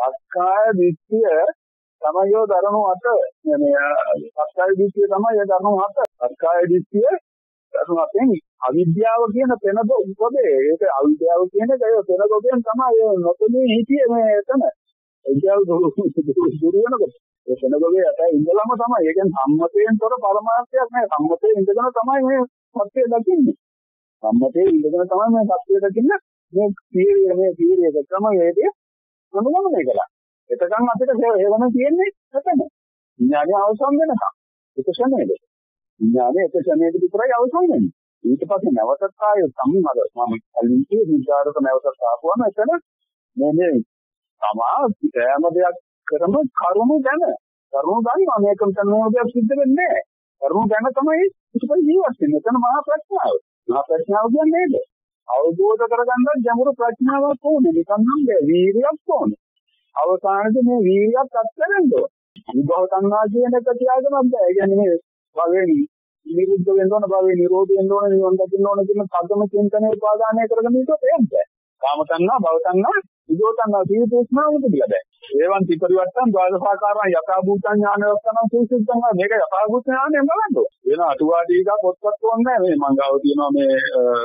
තමයි ධර්ම අත මේ වක්ඛාය දිට්ඨිය තමයි ධර්ම අත. වක්ඛාය දිට්ඨිය ධර්ම අතෙන් අවිද්‍යාව කියන තැනද උපදේ. ඒක අවිද්‍යාව කියන එක ඒ තැනකෙන් තමයි නොතෙමේ හිතියේ මේ එතන. විද්‍යාව දුරු වෙනකොට ඒ තැනකේ අත ඉඳලම තමයි. ඒ කියන්නේ සම්මතයෙන් තොර පරමාර්ථයක් නෑ. සම්මතයෙන් ඉඳගෙන තමයි මේ සත්‍ය දකින්නේ. සම්මතයෙන් ඉඳගෙන තමයි මේ සත්‍ය දකින්නේ. මේ තීරියක ක්‍රමයේදී අනුගමනය කළා. එතකන් අපිට හේවන තියෙන්නේ නැතන. විඥානය අවසන් වෙනකම්. ඒක ශරණයද. විඥානය එක ශරණයක විතරයි අවසන් වෙන්නේ. ඊට පස්සේ නැවතත් ආයෙ සම්මත මම කලින්කේ විචාරක නැවතත් ආපුවම එතන මේ තමා හැම දෙයක් කරම කරුණු ගැන ගන්නවා. මේකම තමයි සිද්ධ වෙන්නේ. කරුණු ගැන තමයි ඉතින් ජීවත් වෙන්නේ. එතන මහා ප්‍රඥාව. මහා ප්‍රඥාව කියන්නේ නේද? අවබෝධ කරගන්න ගැඹුරු ප්‍රඥාවක් ඕනේ. නිකන් නම් වීර්යයක් ඕනේ. අවසානයේ මේ වීර්යයක් අත්හැරෙන්න ඕනේ. විභව තණ්හා කියන එක තියාගෙන බෑ. ඒ කියන්නේ මේ භවෙනි නිරුද්ධ වෙන්න ඕන, භවේ නිරෝධ වෙන්න ඕන, නිවන් දකින්න ඕන කියන කර්ම චින්තනය උපාදානය කරගෙන ඉතෝ තේන්නේ. කාම තණ්හා, භව තණ්හා, විභව තණ්හා දීපෝස්නාවුද කියලා බෑ. ඒවන් ත්‍රිපරිවර්තන ද්වාදසාකාරයන් යථාභූතං ඥානවත්තන සූසුද්ධං මේක යථාභූත ඥානයෙන් බලන්න ඕන. වෙන අටුවාදීකා පොත්පත් ඕනේ නැහැ. මේ මං ගාව තියෙනවා මේ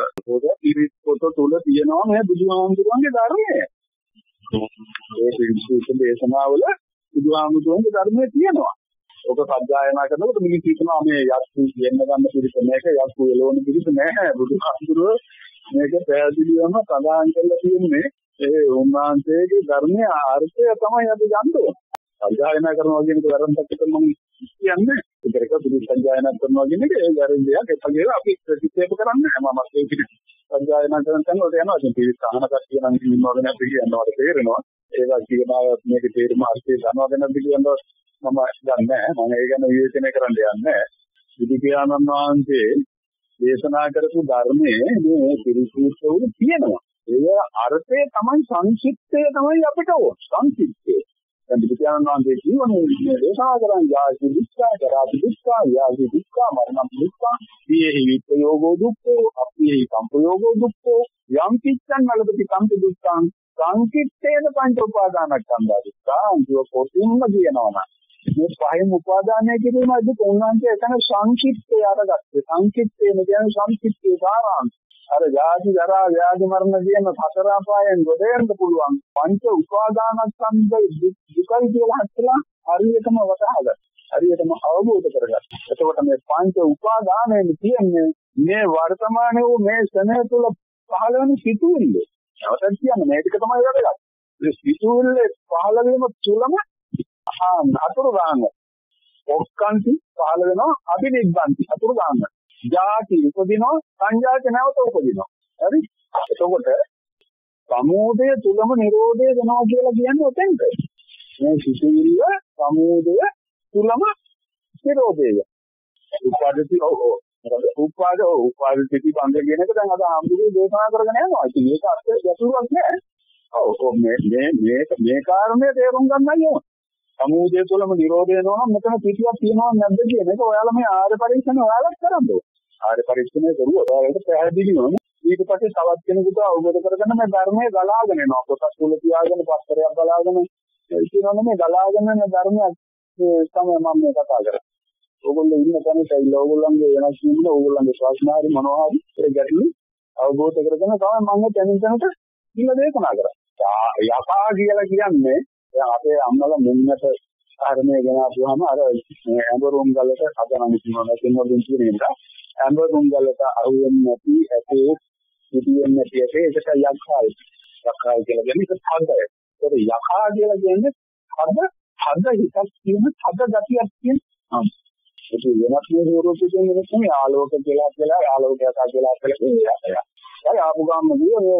පොත තුල තියෙනවා මේ බුදුහාමුදුරන්ගේ ධර්මය. ඒ විශේෂ දේශනාවල බුදුහාමුදුරන්ගේ ධර්මය තියෙනවා. ඔක සත්‍යයනා කරනකොට මිනිස්සු හිතනවා මේ යක්කු කියන්න ගන්න පිළිස මේක යක්කු එළවන පිළිස නැහැ. බුදුහාමුදුරුවෝ මේක පැහැදිලිවම සඳහන් කරලා තියෙන්නේ ඒ උන්වහන්සේගේ ධර්මයේ ආර්ථය තමයි අපි ගන්න ඕනේ. සත්‍යයනා කරනවා කියන එක වැරද්දක් කියලා මම කියන්නේ. ඒකක පිළිසත්‍යයනා කරනවා කියන එක ඒ වැරද්දයක්. ඒකගේ අපි ප්‍රතික්ෂේප කරන්නේ නැහැ. මම ඒක සත්‍යයනා කරන තැන වලට යනවා. ඉතින් පිළිස් අහන කට්ටිය නම් ඉන්නවද නැද්ද කියනවා තේරෙනවා. ඒවා කියනවා මේක තේරුම අර්ථය දනවද නැද්ද කියනවා මම දන්නේ නැහැ. මම ඒ ගැන විවේචනය කරන්න යන්නේ නැහැ. ඉදි පියාණන් වහන්සේ දේශනා කරපු ධර්මයේ මේ පිරිසුදුව තියෙනවා. ඒ අර්ථය තමයි සංක්ෂිප්තය තමයි අපිට ඕන. සංක්ෂිප්තය. දැන් ඉදි පියාණන් වහන්සේ කියවනේ මේ දේශනා කරන යාසි විස්සා කරාපි විස්සා යාසි විස්සා මරණ විස්සා පියෙහි විප්‍රයෝගෝ දුක්ඛෝ අපියෙහි සම්පයෝගෝ දුක්ඛෝ යම් කිච්ඡන් වලපති කම්ප දුක්ඛං සංක්ෂිප්තේන පංච උපාදානස්කන්ධා දුක්ඛා අන්තිම කොටින්ම කියනවා නම් මේ පහෙන් උපාදානය කිරීමයි උන්වහන්සේ එතන සංක්ෂිප්තය අරගත්තේ. සංක්ෂිප්තේම කියන්නේ සංක්ෂිප්තේ සාරාංශ. අර ජාති ජරා ව්‍යාධි මරණ කියන සතර අපායන් ගොඩ යන්න පුළුවන් පංච උපාදානස්කන්ධ දුකයි කියලා හිතලා හරියටම වටහාගත්තා. හරියටම අවබෝධ කරගත්තා. එතකොට මේ පංච උපාදානයෙන් කියන්නේ මේ වර්තමානයේ වූ මේ ස්නේහ තුළ පහළ වෙන සිතුවිල්ල. නැවතත් කියන්නේ මේ ටික තමයි වැදගත්. මේ සිතුවිල්ල පහළ වීම තුළම අතුරු ගන්න. ඔක්කාන්ති පහළ වෙනවා අභිනිබ්බන්ති අතුරු ගන්න. ජාති උපදිනවා සංජාති නැවත උපදිනවා. හරි? එතකොට සමෝදය තුලම නිරෝධය වෙනවා කියලා කියන්නේ ඔතෙන්ද. මේ සිතුවිල්ල සමෝදය තුලම නිරෝධය. උපාදිතී උපාදිතී බඳ කියන එක දැන් අද ආම්බුගේ දේශනා කරගෙන යනවා. ඉතින් මේක අර්ථය ගැටලුවක් නෑ. ඔව් මේ කාරණේ තේරුම් ගන්නයි ඕන. සමුදය තුළම නිරෝධය වෙනවා නම් මෙතන පිටියක් තියෙනවද නැද්ද කියන එක ඔයාලා මේ ආර්ය පරීක්ෂණ ඔයාලා කරන්න ඕනේ. ආර්ය පරීක්ෂණය කරුවොත් ඔයාලට පැහැදිලිවම ඊට පස්සේ තවත් කෙනෙකුට අවබෝධ කරගන්න මේ ධර්මයේ ගලාගෙන යනවා. කොටස් තුල තියාගෙන පස්තරයක් ගලාගෙන ඉතිනොනේ මේ ගලාගෙන යන ධර්මයක් තමයි මම මේ කතා කරන්නේ. ඕගොල්ලෝ ඉන්න තැනට ඇවිල්ලා ඕගොල්ලන්ගේ වෙනස් වීම ඕගොල්ලන්ගේ ශාස්ත්‍රාරි මොනවා හරි ඒ ගැටලු අවබෝධ කරගෙන තමයි මම තැනින් තැනට ඉන්න දේශනා කරන්නේ. යපා කියලා කියන්නේ දැන් අපේ අම්මලා මුන්නට ආරමේ ගෙනාවුවාම අර ඇඹරුම් ගලට හදනම කියනවා කෙනෙකුන් කියන එක ඇඹරුම් ගලට අහුවෙන්නේ නැති ඇටේ පිටියෙන් නැති ඇටේ ඒකට යක්ඛායි කියලා කියන්නේ ඒක හදය. ඒක යකා කියලා කියන්නේ හද හිතක් කියන හද ගතියක් කියන ඒක වෙනස් ස්වරූපයකින් නෙමෙයි ආලෝක කියලා ආලෝකයක් කියලා කියන්නේ. ආපු ගාම මේ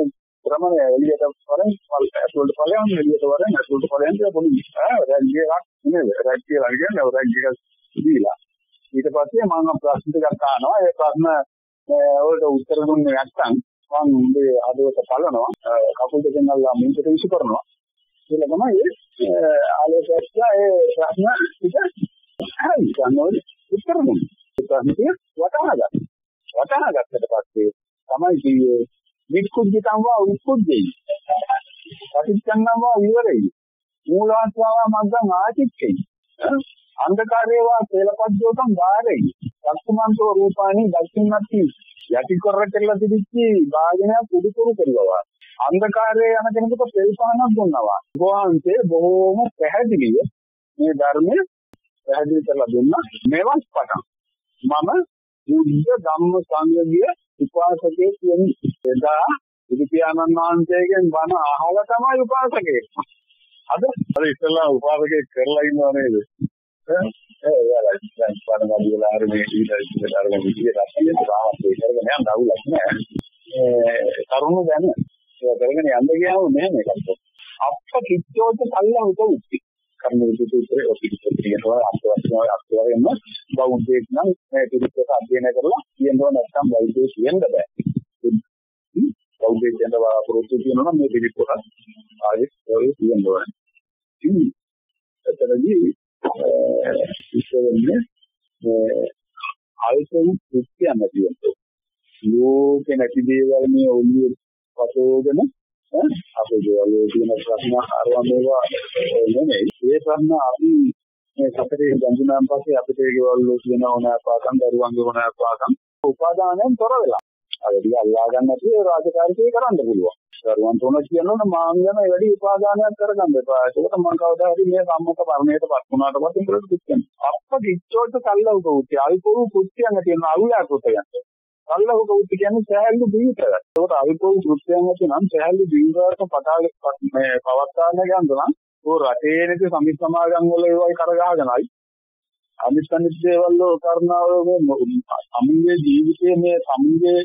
ක්‍රමය එළියට වරෙන් ඇතුළට ඵලයන් එළියට වරෙන් ඇතුළට ඵලයන් කියලා පොඩි රැග්ගයක් නෙවෙයි රැග් කියලා කියන්නේ රැග් එක දීලා ඊට පස්සේ මම ප්‍රශ්න ටිකක් අහනවා ඒ ප්‍රශ්න වලට උත්තර දුන්නේ නැත්නම් මම මේ හදවත පලනවා කකුල් දෙකෙන් අල්ලා මුන්ට විසු කරනවා කියලා තමයි ආලෝකයස්ලා ඒ ප්‍රශ්න ටික හරි ගන්නවලු උත්තර දුන්නේ ප්‍රශ්න ටික වටහා ගත්තට පස්සේ තමයි කියේ වික්කුද්ධිතං වා උක්කුද්ධේ පටිච්චංගම් වා විවරේ මූලාස්වාවා මග්ගං ආචික්කේ අන්ධකාරේ වා තේලපද්දෝතං වාරේ සක්මන්තෝ රූපානි දක්ෂින්නති යටි කර කියලා තිබිච්චි භාජනය කුඩු කුරු කරනවා අන්ධකාරයේ යන කෙනෙකුට පෙරපහනක් දුන්නවා වහන්සේ බොහෝම පැහැදිලිව මේ ධර්මයේ පැහැදිලි කරලා දුන්නා මේවත් පටන් මම බුද්ධ ධම්ම සංඝයේ උපාසකයෙක් කියන්නේ එදා බුදු පියාණන් වහන්සේගෙන් බණ අහලා තමයි උපාසකයෙක්. අද ඉස්සලා උපාසකයෙක් කරලා ඉන්නව නේද? එයාලා දැන් බණ වදිලා හරි මේ ඊට අරගෙන විදියට අපිට තාමත් ඒ කරගෙන යන්න අවුලක් නෑ. කරුණු දැන ඒ කරගෙන යන්න ගියාම මෙහෙම එකක්. අප්ප කිච්චෝත කල්ලා උති. කර්ම විදුතරේ ඔපිට කියනවා අත්වස්ම බෞද්ධයෙක් නම් මේ පිළිපෙත අධ්‍යයනය කරලා කියනවා නැත්නම් බෞද්ධයෙ කියන්න බෑ. බෞද්ධයෙක් කියන බලාපොරොත්තු කියනවා නම් මේ පිළිපෙත ආයෙත් ඔය කියනවා. එතනදී ඉස්සෙල්ලන්නේ ආයතන කුක්කියම කියනවා. ලෝකේ නැති දේවල් මේ ඔළුවේ පතෝගෙන අපේ දේවල්වල තියෙන ප්‍රශ්න අරවා මේවා නෙමෙයි. ඒ ප්‍රශ්න අපි මේ සතරේ ගඳුනාන් පස්සේ අපිට ඒ දේවල් වල තියෙන ඕනෑපාකම් දරුවන්ගේ ඕනෑපාකම් උපාදානයෙන් තොර වෙලා. අරදී අල්ලා ගන්න නැති ඒ රාජකාරිය කරන්න පුළුවන්. දරුවන් තොන කියනවනේ මාංගන වැඩි උපාදානයක් කරගන්න එපා. ඒකට මම කවදා හරි මේ සම්මුඛ පරණයටපත් වුණාට පස්සේ උඹට කිච්චෙන්. අප්ප කිච්චෝට කල්ලවක උත්‍ය අල්පෝ කුත්‍යංග තියෙන අවුලකෝතයන්ට. කල්ලවක උත්‍ය කියන්නේ සහැල්ලු බීතය. ඒකට අල්පෝ කුත්‍යංග නම් සහැල්ලු බීවරක පතාලේ මේ පවත්තාන්න ගන්නවා. ඕ රටේ නැති සමිත් සමාගම් වල ඒවයි කරගහගෙනයි. අනිත් දේවල් වල කරනව මේ සමුගේ ජීවිතයේ මේ සමුගේ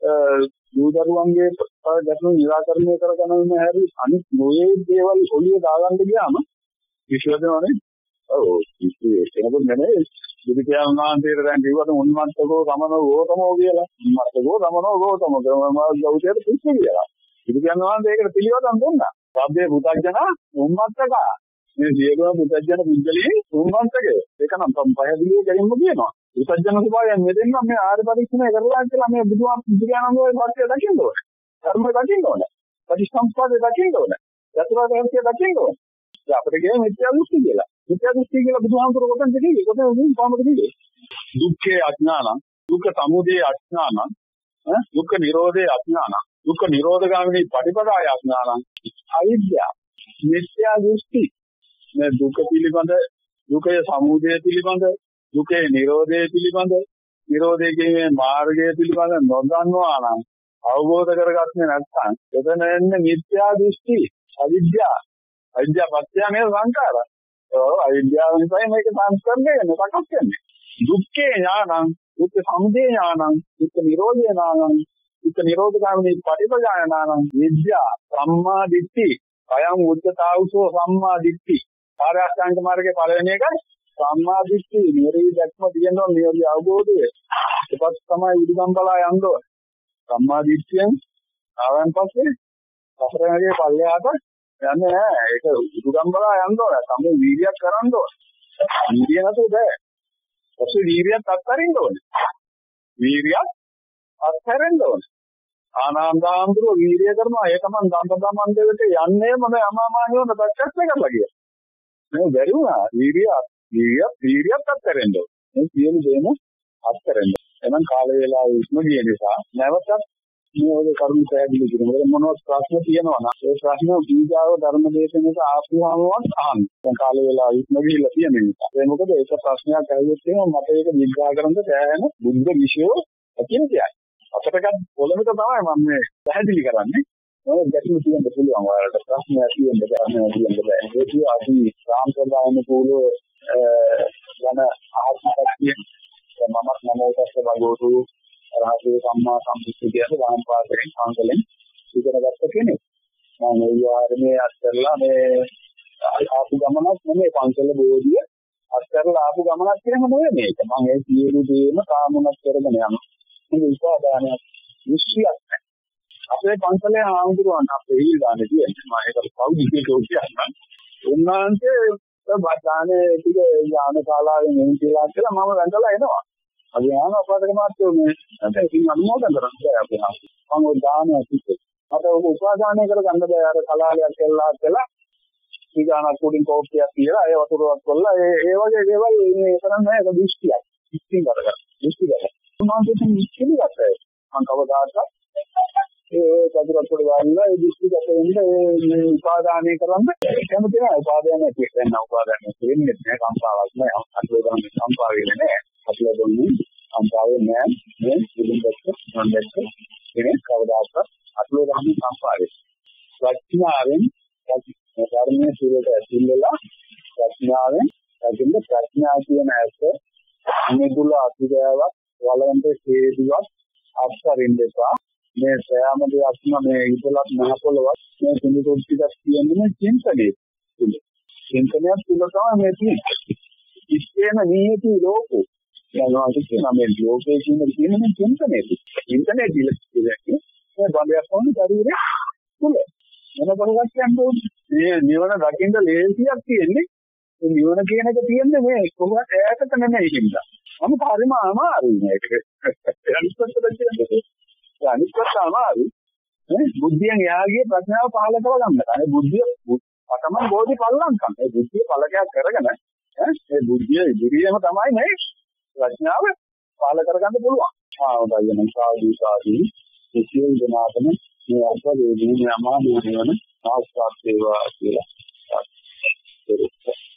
දූදරුවන්ගේ ගැටලු නිරාකරණය කරගන්න ඕනේ හැරි අනිත් නොයේ දේවල් ඔලිය දාගන්න ගියාම විශ්වදමනේ ඔව් ඒකෙනකොට නෙමෙයි බුදු පියාණන් වහන්සේට දැන් කිව්වට උන්මත්තකෝ සමනෝ ගෝතමෝ කියලා උන්මත්තකෝ සමනෝ ගෝතමෝ ගෞතමයට පිස්සු කියලා බුදු පියාණන් වහන්සේ ඒකට පිළිවදන් දුන්නා සබ්බේ පුතඥා උන්මත්තක මේ සියලුම පුතඥ පුද්ගලයන් උන්මත්තකේ ඒක නම් පහදිලිය ගැනීම කියනවා පුතඥ ස්වභාවයෙන් මෙදෙන්න මේ ආර්ය පරීක්ෂණය කරලා කියලා මේ බුදුහාමුදුරුවෝ වාක්‍යය දකින්න ඕනේ ධර්මය දකින්න ඕනේ පරිසම්පාදේ දකින්න ඕනේ චතුරාර්ය සත්‍ය දකින්න ඕනේ අපිට කියන්නේ මිත්‍යා දෘෂ්ටි කියලා. මිත්‍යා දෘෂ්ටි කියලා බුදුහාමුදුරුවෝ කොතනද කිව්වේ? කොතනද උන් කොහමද කිව්වේ? දුක්ඛේ අඥානං, දුක්ඛ සමුදය අඥානං, දුක්ඛ නිරෝධේ අඥානං, දුක්ඛ නිරෝධගාමිනී පටිපදාය අඥානං, අවිද්‍යාව. මිත්‍යා දෘෂ්ටි. මේ දුක පිළිබඳ, දුකේ සමුදය පිළිබඳ, දුකේ නිරෝධය පිළිබඳ, නිරෝධයේ කියන්නේ මාර්ගය පිළිබඳ නොදන්නවා නම් අවබෝධ කරගත්තේ නැත්නම් එතන එන්නේ මිත්‍යා දෘෂ්ටි, අවිද්‍යාව. අවිද්‍යාව පත්‍යනේ සංකාර. අවිද්‍යාව නිසා මේක සංස්කරණය වෙන සකස් වෙන්නේ. දුක්ඛේ ඥානං, දුක්ඛ සමුදය ඥානං, දුක්ඛ නිරෝධය ඥානං, දුක්ඛ නිරෝධගාමිනී පටිපදාය ඥානං, විද්‍යා සම්මා දිට්ඨි, අයං උච්චතාවුසෝ සම්මා දිට්ඨි. ආර්යසංග මාර්ගයේ පළවෙනි එක සම්මා දිට්ඨි, නිරෝධී දැක්ම තියෙනවා නිරෝධී අවබෝධය. ඒකත් තමයි උදුගම්බලා යන්න ඕන. සම්මා දිට්ඨියෙන් ආවන් පස්සේ සතරගේ පල්ලෙහාට යන්නේ නැහැ. ඒක උදුගම්බලා යන්න ඕන. සම්මු වීර්යයක් කරන්න ඕන. වීර්ය නැතුව බෑ. ඔස්සේ වීර්යයක් අත්හරින්න ඕනේ. වීර්යයක් අත්හැරෙන්න ඕනේ. ආනන්දාම්තුරු වීර්ය කරනවා. ඒක මම දම්පදමන් දෙකට යන්නේම මේ අමාමානියෝන ප්‍රත්‍යක්ෂ කරලා ගියා. මේ බැරි වුණා. වීර්යයක් අත්හැරෙන්න ඕනේ. මේ සියලු දේම අත්හැරෙන්න. එහෙනම් කාල වේලාව ඉක්ම ගිය නිසා නැවතත් මේ වගේ කරුණු පැහැදිලි කරනවා. මොනවද ප්‍රශ්න තියෙනවා නම් ඒ ප්‍රශ්න දීජාව ධර්ම දේශනාවක ආපුවාමවත් අහන්න. දැන් කාල වේලාව ඉක්ම ගිහිල්ලා තියෙන නිසා. ඒ මොකද ඒක ප්‍රශ්නයක් ඇහුවොත් එහෙනම් මට ඒක විග්‍රහ කරන්න බෑන බුද්ධ විෂයෝ අකින්තියයි. අපටකත් පොළොමක තමයි මම මේ පැහැදිලි කරන්නේ. ඔය ගැටලු තියෙන්න පුළුවන්. ඔයාලට ප්‍රශ්නයක් තියෙන්න බෑ. ඒක අපි සාම්ප්‍රදායික කූල යන ආත්මයක් මමත් නමෝ තස්ස භගවතු රහතේ සම්මා සම්බුද්ධ කියන වාම් පාඩයෙන් සංකලෙන් ඉගෙන ගත්ත කෙනෙක්. මම ඒ වාරේ අත්තරලා මේ ආපු ගමනක් නෙමෙයි පන්සල බෝධිය අත්තරලා ආපු ගමනක් කියනම නෙවෙයි මේක. මම ඒ සියලු දේම කාමුණක් කරගෙන යනවා. මේ උපාදානයක් විශ්ියක් නැහැ. අපේ පන්සලේ ආඳුරවන්න අපේ ඊළඟ කියන්නේ මම ඒකට කවුරුද කියන්න. උන්වහන්සේ බදානේ ටික ඥාන ශාලාවෙන් එන් කියලා මම වැඳලා එනවා. අපි ආන අපරාධක මාත්‍යෝ මේ නැත්නම් ඉතින් අනුමෝදන් කරන්නේ අපි මම ඔය දානයක් කිව්වේ. මට ඔක උපාදානය කරගන්න බෑ අර කලාලයක් කියලා ඊගානක් උඩින් කෝප්පියක් කියලා ඒ වතුරවත් කොල්ලා ඒ වගේ දේවල් මේ කරන්නේ ඒක දෘෂ්ටියක්. ඉස්තින් කරගන්න. දෘෂ්ටි කරගන්න. මම කියන්නේ ඉස්තිලියට මම කවදාවත් ඒ කවුරුත් වඩා ඒ දෘෂ්ටිගත වෙන්න මේ උපාදානය කරන්න කැමති නැහැ. උපාදානය කියන්නේ උපාදානය කියන්නේ නැහැ කම්පාවක් නෑ. අట్లా ගන්න කම්පාව වෙන්නේ නැහැ. අట్లా දුන්නේ කම්පාවේ නෑ. මේ ඉදින්දෙත් නොදෙත් ඉතින් කවදාවත් අట్లా ගන්න කම්පාවේ. ප්‍රඥාවෙන් ධර්මයේ සිරට ඇතුල්ලා ප්‍රඥාවෙන් අදින්න ප්‍රඥා කියන ඇස අනිදුල අතිදෑවක් වලවන්ට හේතුවක් අත්හරින්න එපා. මේ සෑම දෙයක්ම මේ ඉතලක් මහ පොළවක් මේ තුන්දොස් ටිකක් කියන්නේ චින්තනයේ තුල. චින්තනයක් තුල තමයි මේ තියෙන්නේ. ඉස්සෙම නියති ලෝකෝ. යනවා කියන මේ ලෝකයේ කියන්නේ චින්තනයේ. චින්තනයේ දිලන්නේ මේ බඹයක් වුණ ශරීරය තුල. මොන බලවත් කියන්නේ මේ නිවන දකින්න ලේසියක් තියෙන්නේ. මේ නිවන කියන එක තියෙන්නේ මේ කොහොමද ඈතට නෙමෙයි හින්දා. නමුත් හරිම අමාරුයි මේක. අනිත් කොට අමාරු බුද්ධියෙන් යාගේ ප්‍රඥාව පහළ කරගන්න. ඒ බුද්ධිය තමයි බෝධි පල්ලංකම්. ඒ බුද්ධිය පළකයක් කරගෙන ඒ බුද්ධිය ඉදිරියම තමයි මේ ප්‍රඥාව පහළ කරගන්න පුළුවන්. හොඳයි නම් සාදු සිසිල් දනාතම මේ අර්ථ වේදිනේ අමාරු වෙනවන ආස්වාද සේවා කියලා.